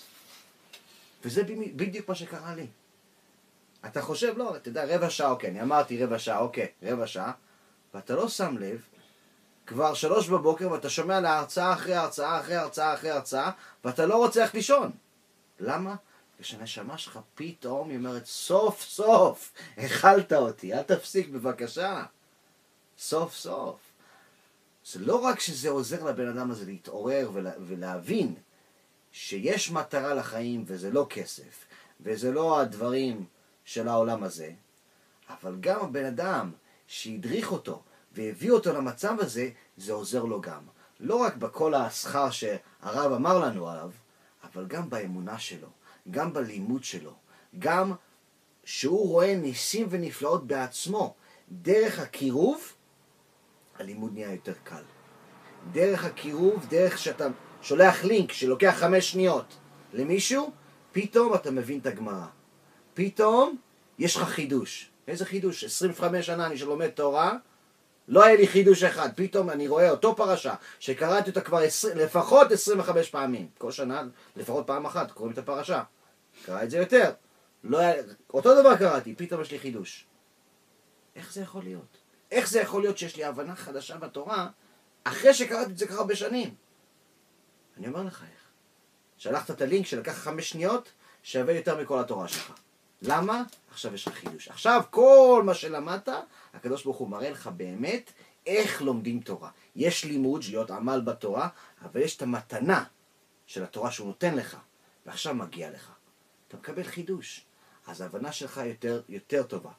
וזה בדיוק מה שקרה לי. אתה חושב, לא, אתה יודע, רבע שעה, אוקיי, אני אמרתי רבע שעה, אוקיי, רבע שעה, ואתה לא שם לב, כבר שלוש בבוקר, ואתה שומע להרצאה אחרי הרצאה, אחרי הרצאה, אחרי הרצאה, ואתה לא רוצה איך לישון. למה? כשהנשמה שלך פתאום, היא אומרת, סוף סוף, אכלת אותי, אל תפסיק בבקשה. סוף סוף. זה לא רק שזה עוזר לבן אדם הזה להתעורר ולה, ולהבין שיש מטרה לחיים וזה לא כסף, וזה לא הדברים של העולם הזה, אבל גם הבן אדם שהדריך אותו והביא אותו למצב הזה, זה עוזר לו גם. לא רק בכל השכר שהרב אמר לנו עליו, אבל גם באמונה שלו, גם בלימוד שלו, גם שהוא רואה ניסים ונפלאות בעצמו. דרך הקירוב, הלימוד נהיה יותר קל. דרך הקירוב, דרך שאתה שולח לינק שלוקח חמש שניות למישהו, פתאום אתה מבין את הגמרא. פתאום יש לך חידוש. איזה חידוש? עשרים וחמש שנה אני שלומד תורה, לא היה לי חידוש אחד. פתאום אני רואה אותו פרשה שקראתי אותה כבר עשרים, לפחות עשרים וחמש פעמים. כל שנה לפחות פעם אחת קוראים את הפרשה. קרא את זה יותר. לא היה, אותו דבר קראתי, פתאום יש לי חידוש. איך זה יכול להיות? איך זה יכול להיות שיש לי הבנה חדשה בתורה אחרי שקראתי את זה ככה בשנים? אני אומר לך איך. שלחת את הלינק שלקח חמש שניות, שווה יותר מכל התורה שלך. למה? עכשיו יש לך חידוש. עכשיו כל מה שלמדת, הקדוש ברוך הוא מראה לך באמת איך לומדים תורה. יש לימוד, להיות עמל בתורה, אבל יש את המתנה של התורה שהוא נותן לך, ועכשיו מגיע לך. אתה מקבל חידוש. אז ההבנה שלך יותר, יותר טובה.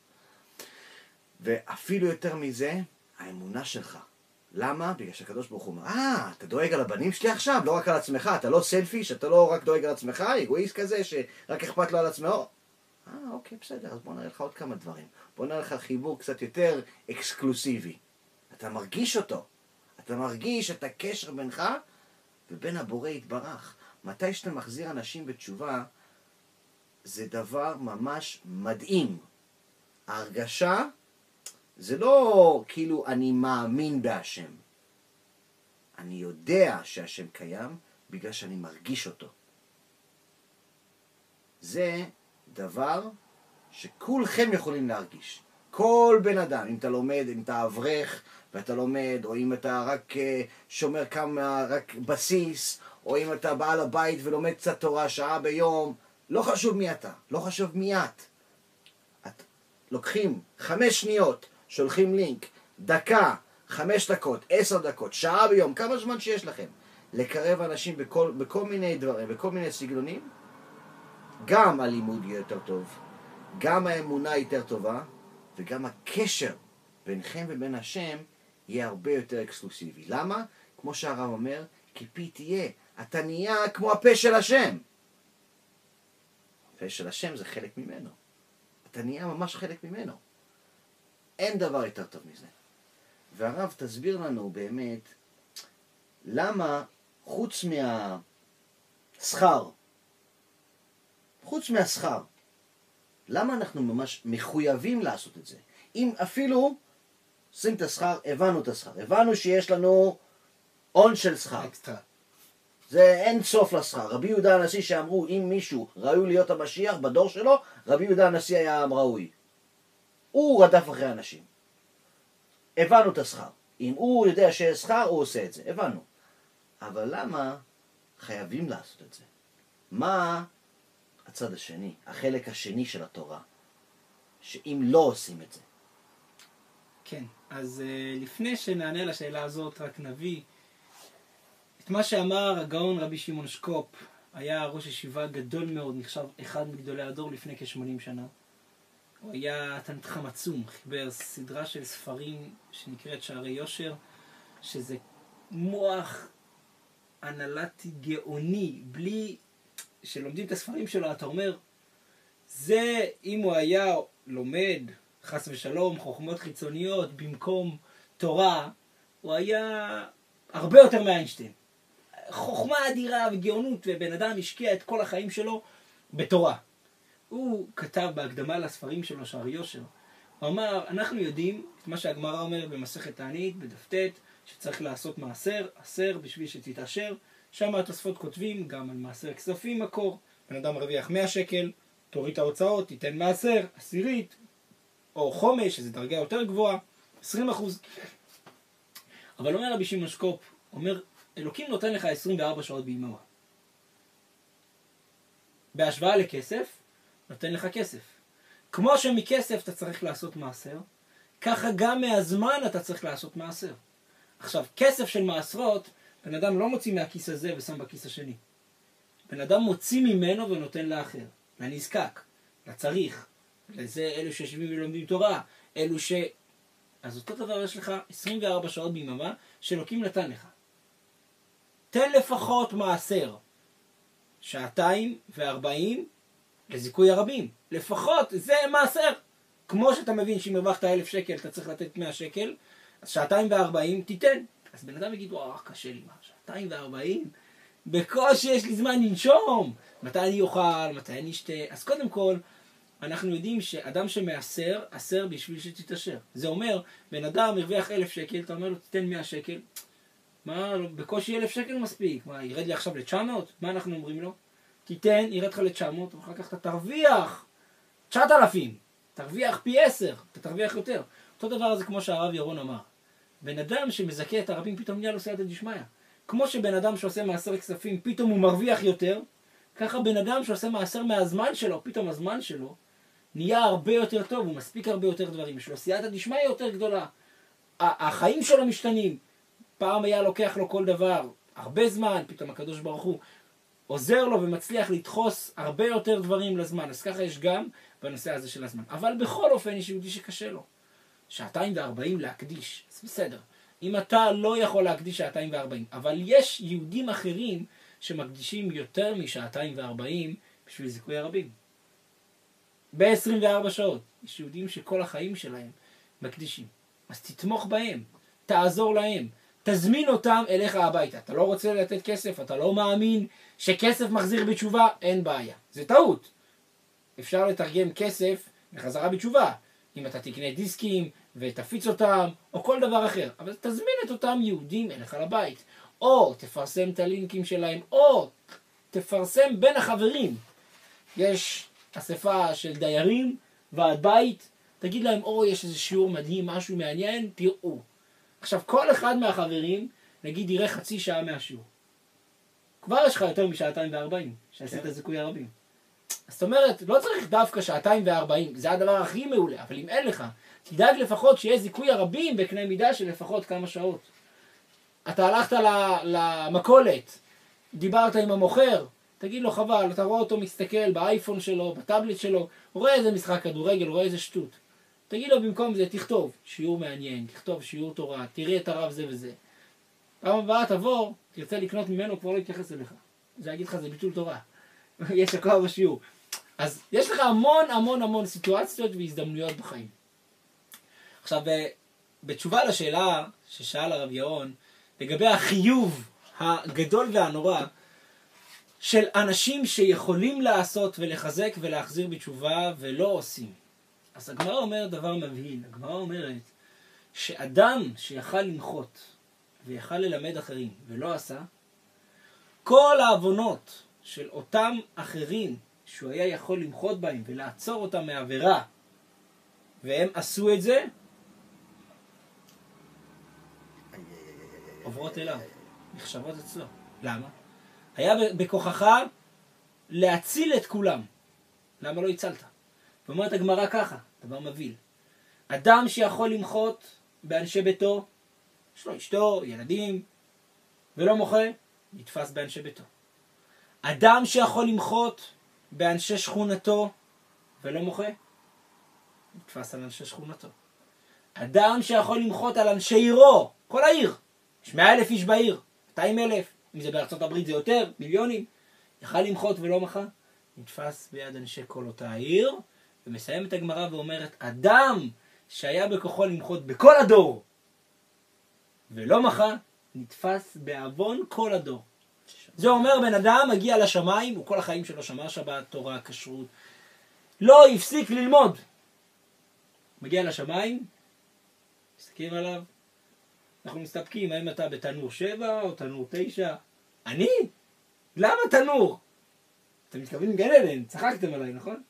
ואפילו יותר מזה, האמונה שלך. למה? בגלל שהקדוש ברוך הוא אומר, אה, אתה דואג על הבנים שלי עכשיו, לא רק על עצמך, אתה לא סלפיש, אתה לא רק דואג על עצמך, אגואיסט כזה שרק אכפת לו על עצמו. אה, אוקיי, בסדר, אז בוא נראה לך עוד כמה דברים. בוא נראה לך חיבור קצת יותר אקסקלוסיבי. אתה מרגיש אותו. אתה מרגיש את הקשר בינך ובין הבורא יתברך. מתי שאתה מחזיר אנשים בתשובה, זה דבר ממש מדהים. ההרגשה זה לא כאילו אני מאמין בהשם. אני יודע שהשם קיים בגלל שאני מרגיש אותו. זה דבר שכולכם יכולים להרגיש. כל בן אדם, אם אתה לומד, אם אתה אברך ואתה לומד, או אם אתה רק שומר כמה, רק בסיס, או אם אתה בעל הבית ולומד קצת תורה שעה ביום, לא חשוב מי אתה, לא חשוב מי את. את לוקחים חמש שניות, שולחים לינק, דקה, חמש דקות, עשר דקות, שעה ביום, כמה זמן שיש לכם, לקרב אנשים בכל, בכל מיני דברים, בכל מיני סגנונים, גם הלימוד יהיה יותר טוב, גם האמונה יותר טובה, וגם הקשר ביניכם ובין השם יהיה הרבה יותר אקסקלוסיבי. למה? כמו שהרב אומר, כי פי תהיה, אתה נהיה כמו הפה של השם. הפה של השם זה חלק ממנו. אתה נהיה ממש חלק ממנו. אין דבר יותר טוב מזה. והרב תסביר לנו באמת, למה חוץ מהשכר חוץ מהשכר, למה אנחנו ממש מחויבים לעשות את זה? אם אפילו שים את השכר, הבנו את השכר, הבנו שיש לנו עון של שכר.
אקסטרה.
זה אין סוף לשכר. רבי יהודה הנשיא שאמרו, אם מישהו ראוי להיות המשיח בדור שלו, רבי יהודה הנשיא היה עם ראוי. הוא רדף אחרי אנשים. הבנו את השכר. אם הוא יודע שיש שכר, הוא עושה את זה. הבנו. אבל למה חייבים לעשות את זה? מה הצד השני, החלק השני של התורה, שאם לא עושים את זה?
כן, אז uh, לפני שנענה לשאלה הזאת, רק נביא את מה שאמר הגאון רבי שמעון שקופ. היה ראש ישיבה גדול מאוד, נחשב אחד מגדולי הדור לפני כ-שמונים שנה. הוא היה תלמיד חכם עצום, חיבר סדרה של ספרים שנקראת שערי יושר, שזה מוח אנלטי גאוני, בלי שלומדים את הספרים שלו, אתה אומר, זה אם הוא היה לומד חס ושלום חוכמות חיצוניות במקום תורה, הוא היה הרבה יותר מאיינשטיין. חוכמה אדירה וגאונות, ובן אדם השקיע את כל החיים שלו בתורה. הוא כתב בהקדמה לספרים שלו, שערי יושר, הוא אמר, אנחנו יודעים את מה שהגמרא אומרת במסכת תענית, בדף ט', שצריך לעשות מעשר, עשר בשביל שתתעשר. שם התוספות כותבים גם על מעשר כספים מקור. בן אדם מרוויח מאה שקל, תוריד את ההוצאות, תיתן מעשר, עשירית, או חומש, שזה דרגה יותר גבוהה, עשרים אחוז. אבל אומר רבי שמעון שקופ, אומר, אלוקים נותן לך עשרים וארבע שעות ביממה. בהשוואה לכסף, נותן לך כסף. כמו שמכסף אתה צריך לעשות מעשר, ככה גם מהזמן אתה צריך לעשות מעשר. עכשיו, כסף של מעשרות, בן אדם לא מוציא מהכיס הזה ושם בכיס השני. בן אדם מוציא ממנו ונותן לאחר, לנזקק, לצריך, לזה אלו שיושבים ולומדים תורה, אלו ש... אז אותו דבר יש לך עשרים וארבע שעות ביממה שאלוקים נתן לך. תן לפחות מעשר, שעתיים וארבעים לזיכוי הרבים. לפחות זה מעשר. כמו שאתה מבין שאם הרווחת אלף שקל אתה צריך לתת מאה שקל, אז שעתיים וארבעים תיתן. אז בן אדם יגיד, וואו, קשה לי מה, שעתיים וארבעים? בקושי יש לי זמן לנשום. מתי אני אוכל, מתי אני אשתה? אז קודם כל, אנחנו יודעים שאדם שמעשר, עשר בשביל שתתעשר. זה אומר, בן אדם הרוויח אלף שקל, אתה אומר לו, תיתן מאה שקל. מה, בקושי אלף שקל מספיק. מה, ירד לי עכשיו ל-תשע מאות? מה אנחנו אומרים לו? תיתן, ירד לך ל-תשע מאות, ואחר כך אתה תרוויח תשעת אלפים. תרוויח פי עשר, אתה תרוויח יותר. אותו דבר זה כמו שהרב ירון אמר. בן אדם שמזכה את הרבים פתאום נהיה לו סייעתא דשמיא. כמו שבן אדם שעושה מעשר כספים פתאום הוא מרוויח יותר, ככה בן אדם שעושה מעשר מהזמן שלו, פתאום הזמן שלו נהיה הרבה יותר טוב, הוא מספיק הרבה יותר דברים, יש לו סייעתא דשמיא יותר גדולה. החיים שלו משתנים. פעם היה לוקח לו כל דבר הרבה זמן, פתאום הקדוש ברוך הוא עוזר לו ומצליח לדחוס הרבה יותר דברים לזמן. אז ככה יש גם בנושא הזה של הזמן. אבל בכל אופן יש יהודי שקשה לו. שעתיים וארבעים להקדיש, זה בסדר. אם אתה לא יכול להקדיש שעתיים וארבעים, אבל יש יהודים אחרים שמקדישים יותר משעתיים וארבעים בשביל זיכוי הרבים. ב-עשרים וארבע שעות. יש יהודים שכל החיים שלהם מקדישים. אז תתמוך בהם, תעזור להם, תזמין אותם אליך הביתה. אתה לא רוצה לתת כסף, אתה לא מאמין שכסף מחזיר בתשובה, אין בעיה. זה טעות. אפשר לתרגם כסף לחזרה בתשובה. אם אתה תקנה דיסקים ותפיץ אותם, או כל דבר אחר. אבל תזמין את אותם יהודים אליך לבית. או תפרסם את הלינקים שלהם, או תפרסם בין החברים. יש אספה של דיירים ועד בית, תגיד להם, או יש איזה שיעור מדהים, משהו מעניין, תראו. עכשיו, כל אחד מהחברים, נגיד, יראה חצי שעה מהשיעור. כבר יש לך יותר משעתיים וארבעים, שעשית זיכוי הרבים. אז זאת אומרת, לא צריך דווקא שעתיים וארבעים, זה הדבר הכי מעולה, אבל אם אין לך, תדאג לפחות שיהיה זיכוי הרבים בקנה מידה של לפחות כמה שעות. אתה הלכת למכולת, דיברת עם המוכר, תגיד לו חבל, אתה רואה אותו מסתכל באייפון שלו, בטאבלט שלו, רואה איזה משחק כדורגל, רואה איזה שטות. תגיד לו במקום זה, תכתוב שיעור מעניין, תכתוב שיעור תורה, תראה את הרב זה וזה. פעם הבאה תבוא, תרצה לקנות ממנו, כבר לא יתייחס אליך. זה יגיד לך, זה ביטול תורה. יש לך כבר בשיעור. אז יש לך המון המון המון סיטואציות והזדמנויות בחיים. עכשיו, בתשובה לשאלה ששאל הרב ירון, לגבי החיוב הגדול והנורא, של אנשים שיכולים לעשות ולחזק ולהחזיר בתשובה ולא עושים. אז הגמרא אומרת דבר מבהיל. הגמרא אומרת שאדם שיכל למחות ויכל ללמד אחרים ולא עשה, כל העוונות של אותם אחרים שהוא היה יכול למחות בהם ולעצור אותם מעבירה, והם עשו את זה, עוברות אליו, נחשבות אצלו. למה? היה בכוחך להציל את כולם. למה לא הצלת? ואומרת הגמרא ככה, דבר מבהיל. אדם שיכול למחות באנשי ביתו, יש לו אשתו, ילדים, ולא מוחה, נתפס באנשי ביתו. אדם שיכול למחות באנשי שכונתו, ולא מוחה, נתפס על אנשי שכונתו. אדם שיכול למחות על אנשי עירו, כל העיר, יש מאה אלף איש בעיר, מאתיים אלף, אם זה בארצות הברית זה יותר, מיליונים, יכל למחות ולא מחה, נתפס ביד אנשי כל אותה העיר, ומסיים את הגמרא ואומרת, אדם שהיה בכוחו למחות בכל הדור, ולא מחה, נתפס בעוון כל הדור. זה אומר בן אדם מגיע לשמיים, הוא כל החיים שלו שמר שבת, תורה, כשרות, לא הפסיק ללמוד. מגיע לשמיים, מסתכלים עליו, אנחנו מסתפקים, האם אתה בתנור שבע או תנור תשע? אני? למה תנור? אתם מתכוונים גן עדן, צחקתם עליי, נכון?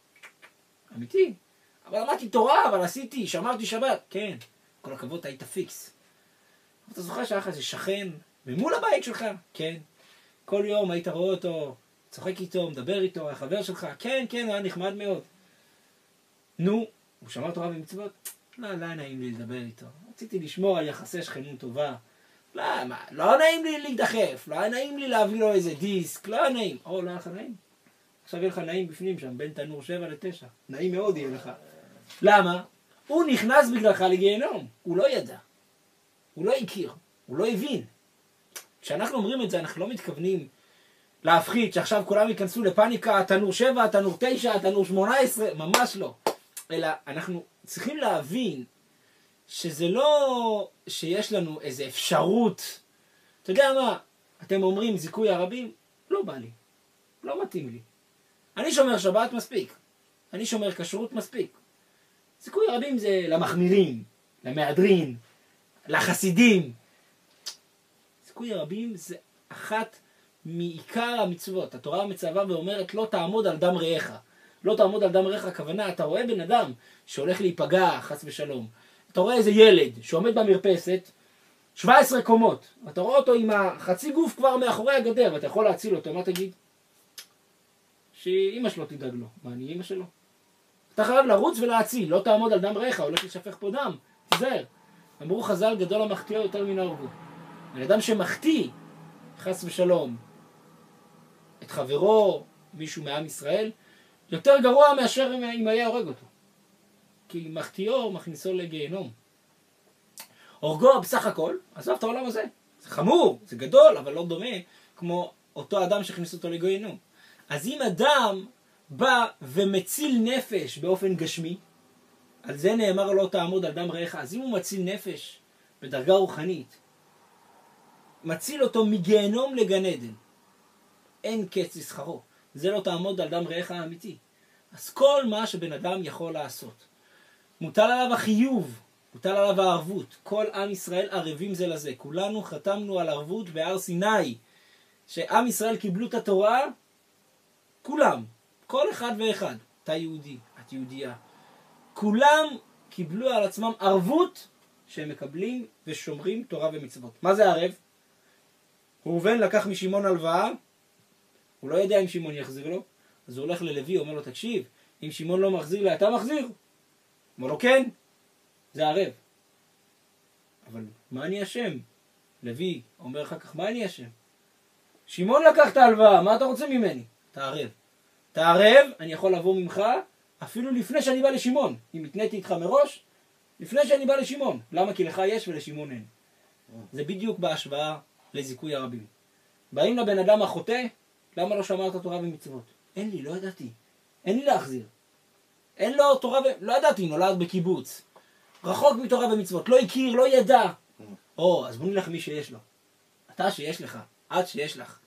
אמיתי. אבל למדתי תורה, אבל עשיתי, שמרתי שבת. כן, כל הכבוד, היית פיקס. אתה זוכר שהיה לך איזה שכן, ומול הבית שלך? כן. כל יום היית רואה אותו, צוחק איתו, מדבר איתו, החבר שלך? כן, כן, הוא היה נחמד מאוד. נו, הוא שמר תורה ומצוות? לא, לא נעים לי לדבר איתו. רציתי לשמור על יחסי שכנות טובה. לא, מה, לא נעים לי להידחף, לא נעים לי להביא לו איזה דיסק, לא נעים. או, לא היה לך נעים? עכשיו יהיה לך נעים בפנים שם, בין תנור שבע לתשע. נעים מאוד יהיה לך. למה? הוא נכנס בגללך לגיהנום. הוא לא ידע. הוא לא הכיר. הוא לא הבין. כשאנחנו אומרים את זה, אנחנו לא מתכוונים להפחית, שעכשיו כולם ייכנסו לפאניקה, תנור שבע, תנור תשע, תנור שמונה עשרה, ממש לא. אלא אנחנו צריכים להבין שזה לא שיש לנו איזו אפשרות. אתה יודע מה? אתם אומרים זיכוי הרבים? לא בא לי. לא מתאים לי. אני שומר שבת מספיק. אני שומר כשרות מספיק. זיכוי הרבים זה למחמירים, למהדרין, לחסידים. זיכוי הרבים זה אחת מעיקר המצוות. התורה מצווה ואומרת לא תעמוד על דם רעך. לא תעמוד על דם רעך, הכוונה, אתה רואה בן אדם שהולך להיפגע, חס ושלום. אתה רואה איזה ילד שעומד במרפסת, שבע עשרה קומות, ואתה רואה אותו עם החצי גוף כבר מאחורי הגדר, ואתה יכול להציל אותו, מה תגיד? שאמא שלו תדאג לו. מה, אני אמא שלו? אתה חייב לרוץ ולהציל, לא תעמוד על דם רעך, הולך לשפך פה דם, תזהר. אמרו חז"ל, גדול המחטיאו יותר מן ההורגו. בן אדם שמחטיא, חס ושלום, את חברו, מישהו מעם ישראל, יותר גרוע מאשר אם היה הורג אותו. כי מחטיאו מכניסו לגיהנום. הורגו בסך הכל, עזוב את העולם הזה. זה חמור, זה גדול, אבל לא דומה כמו אותו אדם שהכניס אותו לגיהנום. אז אם אדם בא ומציל נפש באופן גשמי, על זה נאמר לא תעמוד על דם רעך, אז אם הוא מציל נפש בדרגה רוחנית, מציל אותו מגיהנום לגן עדן, אין קץ לשכרו. זה לא תעמוד על דם רעך האמיתי. אז כל מה שבן אדם יכול לעשות, מוטל עליו החיוב, מוטל עליו הערבות. כל עם ישראל ערבים זה לזה. כולנו חתמנו על ערבות בהר סיני, שעם ישראל קיבלו את התורה, כולם, כל אחד ואחד, אתה יהודי, את יהודייה, כולם קיבלו על עצמם ערבות שהם מקבלים ושומרים תורה ומצוות. מה זה ערב? ראובן לקח משמעון הלוואה, הוא לא יודע אם שמעון יחזיר לו, אז הוא הולך ללוי, אומר לו, תקשיב, אם שמעון לא מחזיר לי, אתה מחזיר? אומר לו, כן, זה ערב. אבל מה אני אשם? לוי אומר אחר כך, מה אני אשם? שמעון לקח את ההלוואה, מה אתה רוצה ממני? אתה ערב. אתה ערב, אני יכול לבוא ממך, אפילו לפני שאני בא לשמעון. אם התניתי איתך מראש, לפני שאני בא לשמעון. למה? כי לך יש ולשמעון אין. זה בדיוק בהשוואה לזיכוי הרבים. באים לבן אדם החוטא, למה לא שמרת תורה ומצוות? אין לי, לא ידעתי. אין לי להחזיר. אין לו תורה ו... לא ידעתי, נולד בקיבוץ. רחוק מתורה ומצוות, לא הכיר, לא ידע. או, אז בוא נלך מי שיש לו. אתה שיש לך, את שיש לך.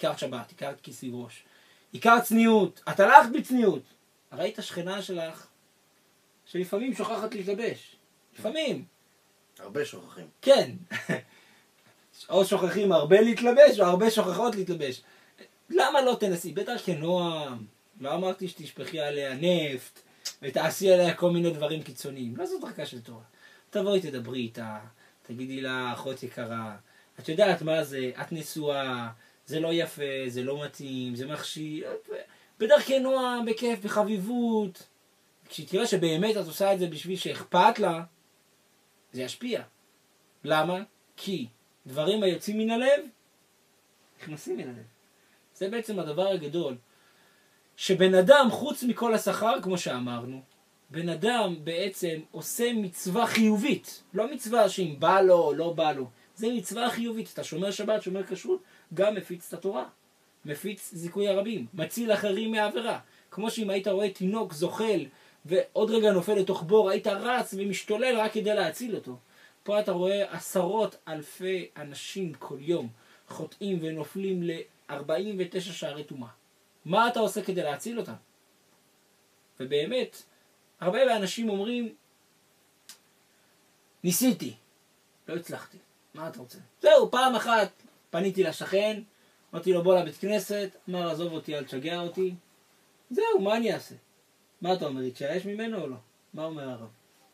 הכרת שבת, הכרת כיסוי ראש, הכרת צניעות, את הלכת בצניעות. ראית השכנה שלך, שלפעמים שוכחת להתלבש. לפעמים.
הרבה שוכחים.
כן. או שוכחים הרבה להתלבש, או הרבה שוכחות להתלבש. למה לא תנסי? בטח כנועם. לא אמרתי שתשפכי עליה נפט, ותעשי עליה כל מיני דברים קיצוניים. לא זאת דרכה של תורה. תבואי, תדברי איתה, תגידי לה, אחות יקרה, את יודעת מה זה, את נשואה, זה לא יפה, זה לא מתאים, זה מחשיד, בדרכי נועם, בכיף, בחביבות. כשהיא תראה שבאמת את עושה את זה בשביל שאכפת לה, זה ישפיע. למה? כי דברים היוצאים מן הלב, נכנסים מן הלב. זה בעצם הדבר הגדול. שבן אדם, חוץ מכל השכר, כמו שאמרנו, בן אדם בעצם עושה מצווה חיובית. לא מצווה שאם בא לו או לא בא לו. זה מצווה חיובית. אתה שומר שבת, שומר כשרות, גם מפיץ את התורה. מפיץ זיכוי הרבים. מציל אחרים מהעבירה. כמו שאם היית רואה תינוק זוחל ועוד רגע נופל לתוך בור, היית רץ ומשתולל רק כדי להציל אותו. פה אתה רואה עשרות אלפי אנשים כל יום חוטאים ונופלים ל-ארבעים ותשע שערי טומאה. מה אתה עושה כדי להציל אותם? ובאמת, הרבה אנשים אומרים, ניסיתי, לא הצלחתי. מה אתה רוצה? זהו, פעם אחת פניתי לשכן, אמרתי לו בוא לבית כנסת, אמר עזוב אותי, אל תשגע אותי. זהו, מה אני אעשה? מה אתה אומר, יתשייש ממנו או לא? מה אומר הרב?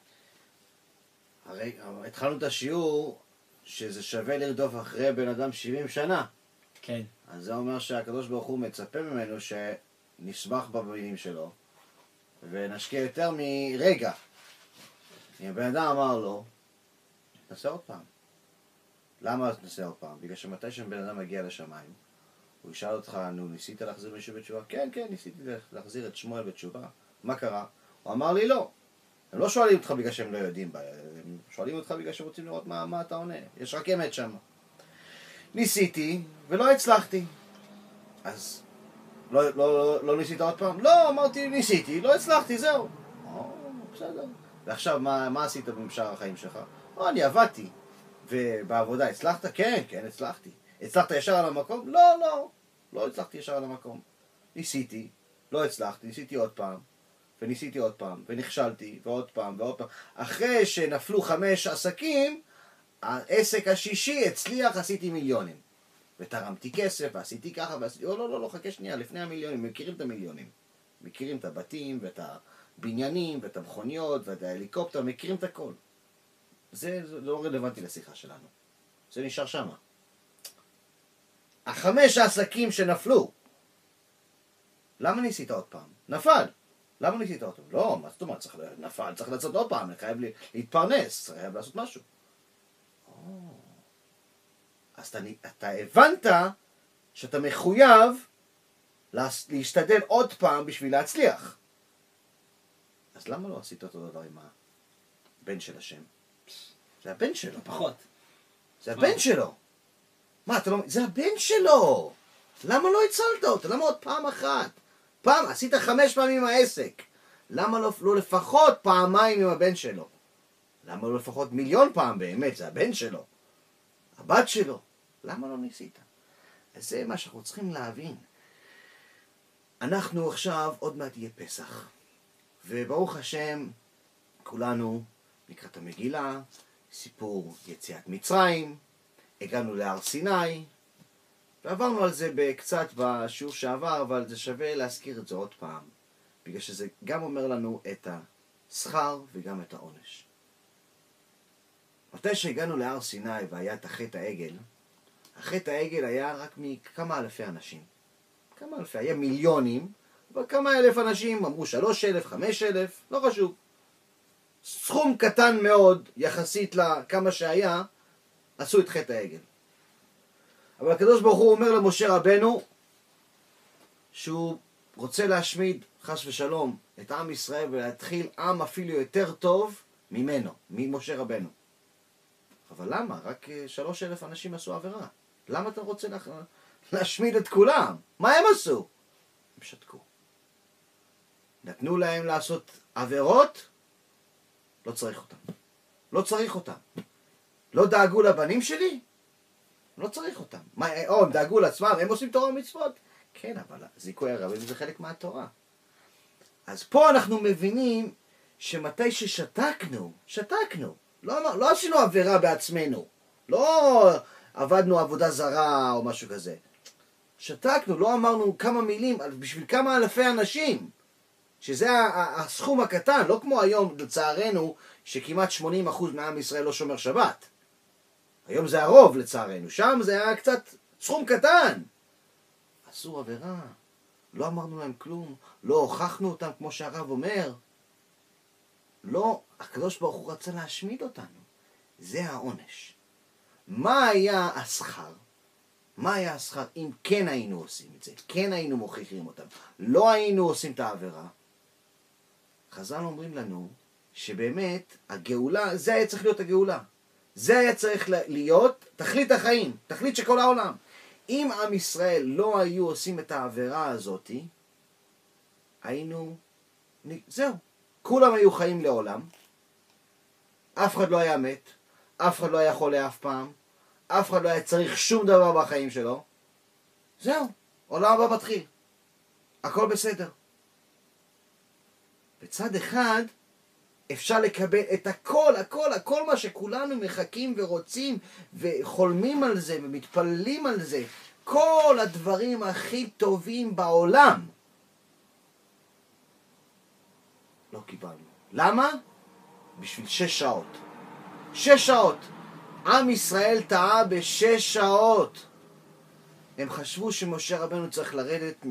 הרי התחלנו את השיעור שזה שווה לרדוף אחרי בן אדם שבעים שנה.
כן.
אז זה אומר שהקדוש ברוך הוא מצפה ממנו שנשמח במילים שלו ונשקיע יותר מרגע. אם הבן אדם אמר לו, נסה עוד פעם. למה נסה עוד פעם? בגלל שמתי שבן אדם מגיע לשמיים, הוא ישאל אותך, נו, ניסית להחזיר מישהו בתשובה? כן, כן, ניסיתי להחזיר את שמואל בתשובה. מה קרה? הוא אמר לי לא. הם לא שואלים אותך בגלל שהם לא יודעים, הם שואלים אותך בגלל שהם רוצים לראות מה, מה אתה עונה. יש רק אמת שם. ניסיתי ולא הצלחתי. אז לא, לא, לא, לא ניסית עוד פעם? לא, אמרתי ניסיתי, לא הצלחתי, זהו. או, בסדר. ועכשיו מה, מה עשית במשאר החיים שלך? או, אני עבדתי. ובעבודה הצלחת? כן, כן, הצלחתי. הצלחת ישר על המקום? לא, לא. לא הצלחתי ישר על המקום. ניסיתי, לא הצלחתי, ניסיתי עוד פעם. וניסיתי עוד פעם, ונכשלתי, ועוד פעם, ועוד פעם. אחרי שנפלו חמש עסקים, העסק השישי הצליח, עשיתי מיליונים. ותרמתי כסף, ועשיתי ככה, ועשיתי... לא, לא, לא, לא, חכה שנייה, לפני המיליונים, מכירים את המיליונים. מכירים את הבתים, ואת הבניינים, ואת המכוניות, ואת ההליקופטר, מכירים את הכל. זה, זה לא רלוונטי לשיחה שלנו. זה נשאר שמה. החמש העסקים שנפלו, למה ניסית עוד פעם? נפל. למה ניסית עוד פעם? לא, מה זאת אומרת? צריך נפל, צריך לצאת עוד פעם, חייב להתפרנס, חייב לעשות משהו. אז אתה, אתה הבנת שאתה מחויב להשתדל עוד פעם בשביל להצליח. אז למה לא עשית אותו דבר עם הבן של השם? זה הבן שלו.
פחות.
זה הבן שלו. מה, אתה לא... זה הבן שלו. למה לא הצלת אותו? למה עוד פעם אחת? פעם, עשית חמש פעמים עם העסק. למה לא, לא לפחות פעמיים עם הבן שלו? למה לא לפחות מיליון פעם באמת? זה הבן שלו. הבת שלו. למה לא ניסית? אז זה מה שאנחנו צריכים להבין. אנחנו עכשיו, עוד מעט יהיה פסח. וברוך השם, כולנו נקרא את המגילה, סיפור יציאת מצרים, הגענו להר סיני, ועברנו על זה קצת בשיעור שעבר, אבל זה שווה להזכיר את זה עוד פעם, בגלל שזה גם אומר לנו את השכר וגם את העונש. מתי שהגענו להר סיני והיה את החטא העגל, החטא העגל היה רק מכמה אלפי אנשים. כמה אלפי, היה מיליונים, אבל כמה אלף אנשים, אמרו שלוש אלף, חמש אלף, לא חשוב. סכום קטן מאוד, יחסית לכמה שהיה, עשו את חטא העגל. אבל הקדוש ברוך הוא אומר למשה רבנו, שהוא רוצה להשמיד, חס ושלום, את עם ישראל ולהתחיל עם אפילו יותר טוב ממנו, ממשה רבנו. אבל למה? רק שלוש אלף אנשים עשו עבירה. למה אתה רוצה לה... להשמיד את כולם? מה הם עשו? הם שתקו. נתנו להם לעשות עבירות, לא צריך אותם. לא צריך אותם. לא דאגו לבנים שלי? לא צריך אותם. מה, או, הם דאגו לעצמם, הם עושים תורה ומצוות. כן, אבל זיכוי הרבים זה חלק מהתורה. אז פה אנחנו מבינים שמתי ששתקנו, שתקנו. לא, לא עשינו עבירה בעצמנו. לא עבדנו עבודה זרה או משהו כזה. שתקנו, לא אמרנו כמה מילים בשביל כמה אלפי אנשים. שזה הסכום הקטן, לא כמו היום, לצערנו, שכמעט שמונים אחוז מעם ישראל לא שומר שבת. היום זה הרוב לצערנו, שם זה היה קצת סכום קטן. עשו עבירה, לא אמרנו להם כלום, לא הוכחנו אותם כמו שהרב אומר. לא, הקדוש ברוך הוא רצה להשמיד אותנו. זה העונש. מה היה השכר? מה היה השכר אם כן היינו עושים את זה? כן היינו מוכיחים אותם. לא היינו עושים את העבירה. חז"ל אומרים לנו שבאמת הגאולה, זה היה צריך להיות הגאולה. זה היה צריך להיות תכלית החיים, תכלית של כל העולם. אם עם ישראל לא היו עושים את העבירה הזאת, היינו, זהו, כולם היו חיים לעולם, אף אחד לא היה מת, אף אחד לא היה חולה אף פעם, אף אחד לא היה צריך שום דבר בחיים שלו, זהו, עולם הבא מתחיל, הכל בסדר. בצד אחד אפשר לקבל את הכל, הכל, הכל מה שכולנו מחכים ורוצים וחולמים על זה ומתפללים על זה. כל הדברים הכי טובים בעולם. לא קיבלנו. למה? בשביל שש שעות. שש שעות. עם ישראל טעה בשש שעות. הם חשבו שמשה רבנו צריך לרדת מ...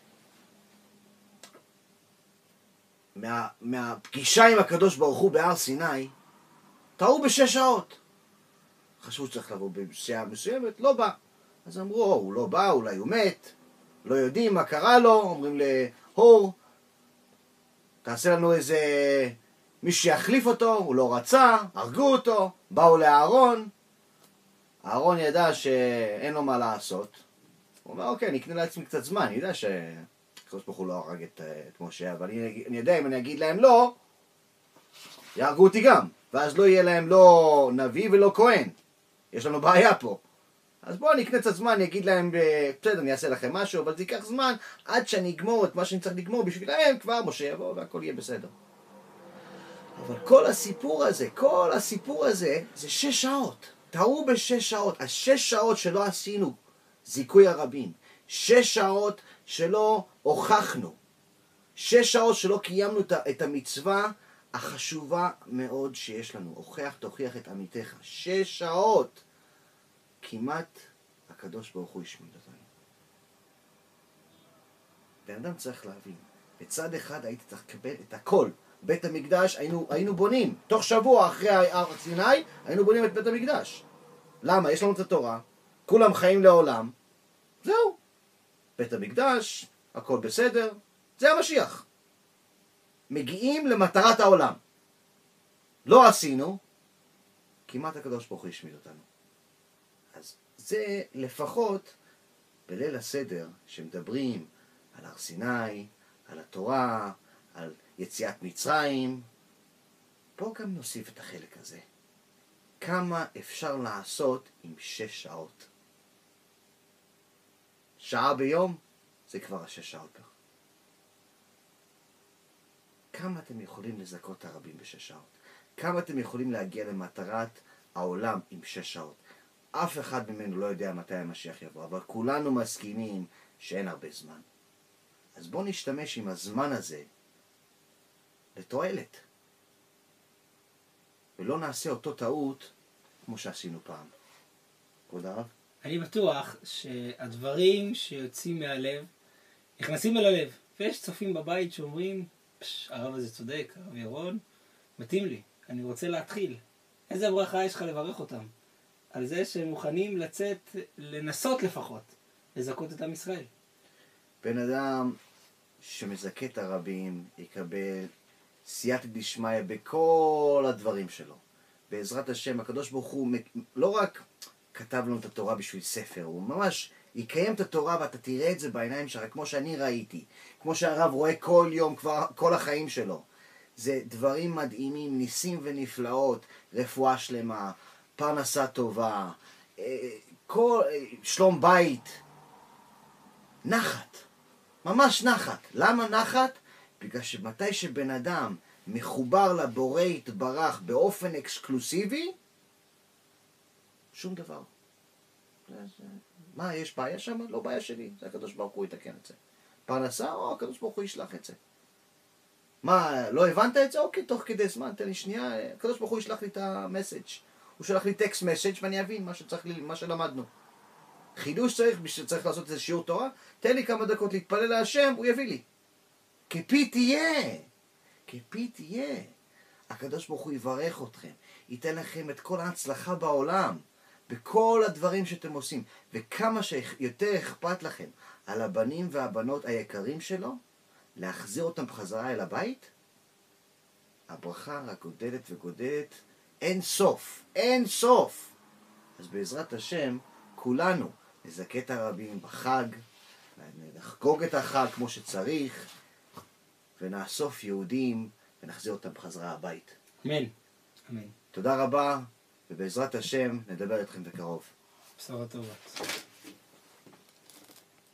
מה, מהפגישה עם הקדוש ברוך הוא בהר סיני, טעו בשש שעות. חשבו שצריך לבוא בשעה מסוימת, לא בא. אז אמרו, או, הוא לא בא, אולי הוא מת, לא יודעים מה קרה לו, אומרים להור, תעשה לנו איזה מי שיחליף אותו, הוא לא רצה, הרגו אותו, באו להרון, הרון ידע שאין לו מה לעשות, הוא אומר, אוקיי, אני אקנה לעצמי קצת זמן, אני יודע ש... הקדוש ברוך הוא לא הרג את, את משה, אבל אני, אני יודע אם אני אגיד להם לא, יהרגו אותי גם, ואז לא יהיה להם לא נביא ולא כהן. יש לנו בעיה פה. אז בואו אני אקנה קצת זמן, אני אגיד להם, בסדר, אני אעשה לכם משהו, אבל זה ייקח זמן עד שאני אגמור את מה שאני צריך לגמור בשבילהם, כבר משה יבוא והכל יהיה בסדר. אבל כל הסיפור הזה, כל הסיפור הזה, זה שש שעות. טעו בשש שעות. השש שעות שלא עשינו זיכוי הרבים. שש שעות שלא הוכחנו. שש שעות שלא קיימנו את המצווה החשובה מאוד שיש לנו. הוכח תוכיח את עמיתך. שש שעות. כמעט הקדוש ברוך הוא השמיד אותנו. בן אדם צריך להבין. בצד אחד הייתי צריך לקבל את הכל. בית המקדש היינו, היינו בונים. תוך שבוע אחרי הר סיני היינו בונים את בית המקדש. למה? יש לנו את התורה. כולם חיים לעולם. זהו. בית המקדש, הכל בסדר. זה המשיח. מגיעים למטרת העולם. לא עשינו. כמעט הקדוש ברוך הוא השמיד אותנו. אז זה לפחות בליל הסדר שמדברים על הר סיני, על התורה, על יציאת מצרים. פה גם נוסיף את החלק הזה. כמה אפשר לעשות עם שש שעות? שעה ביום זה כבר השש שעות. כמה אתם יכולים לזכות את הרבים בשש שעות? כמה אתם יכולים להגיע למטרת העולם עם שש שעות? אף אחד ממנו לא יודע מתי המשיח יבוא, אבל כולנו מסכימים שאין הרבה זמן. אז בואו נשתמש עם הזמן הזה לתועלת. ולא נעשה אותו טעות כמו שעשינו פעם. כבוד הרב?
אני בטוח שהדברים שיוצאים מהלב נכנסים אל הלב. ויש צופים בבית שאומרים, הרב הזה צודק, הרב ירון, מתאים לי, אני רוצה להתחיל. איזה ברכה יש לך לברך אותם? על זה שהם מוכנים לצאת, לנסות לפחות, לזכות את עם ישראל.
בן אדם שמזכה את הרבים יקבל סייעתא דשמיא בכל הדברים שלו. בעזרת השם, הקדוש ברוך הוא לא רק כתב לנו את התורה בשביל ספר, הוא ממש יקיים את התורה ואתה תראה את זה בעיניים שלך, כמו שאני ראיתי, כמו שהרב רואה כל יום, כבר כל החיים שלו. זה דברים מדהימים, ניסים ונפלאות, רפואה שלמה, פרנסה טובה, כל שלום בית, נחת, ממש נחת. למה נחת? בגלל שמתי שבן אדם מחובר לבורא יתברך באופן אקסקלוסיבי, שום דבר. מה, יש בעיה שם? לא בעיה שלי, זה הקדוש ברוך הוא יתקן את זה. פרנסה, או הקדוש ברוך הוא ישלח את זה. מה, לא הבנת את זה? אוקיי, תוך כדי זמן, תן לי שנייה, הקדוש ברוך הוא ישלח לי את המסאג'. הוא שלח לי טקסט מסאג' ואני אבין מה שצריך לי, מה שלמדנו. חידוש צריך, בשביל צריך לעשות איזה שיעור תורה, תן לי כמה דקות להתפלל להשם, הוא יביא לי. כפי תהיה, כפי תהיה. הקדוש ברוך הוא יברך אתכם, ייתן לכם את כל ההצלחה בעולם, בכל הדברים שאתם עושים, וכמה שיותר אכפת לכם על הבנים והבנות היקרים שלו, להחזיר אותם בחזרה אל הבית, הברכה רק גודלת וגודלת, אין סוף, אין סוף. אז בעזרת השם, כולנו נזכה את הרבים בחג, נחגוג את החג כמו שצריך, ונאסוף יהודים ונחזיר אותם בחזרה הבית.
אמן. אמן.
תודה רבה, ובעזרת השם נדבר איתכם בקרוב.
בשורה טובה.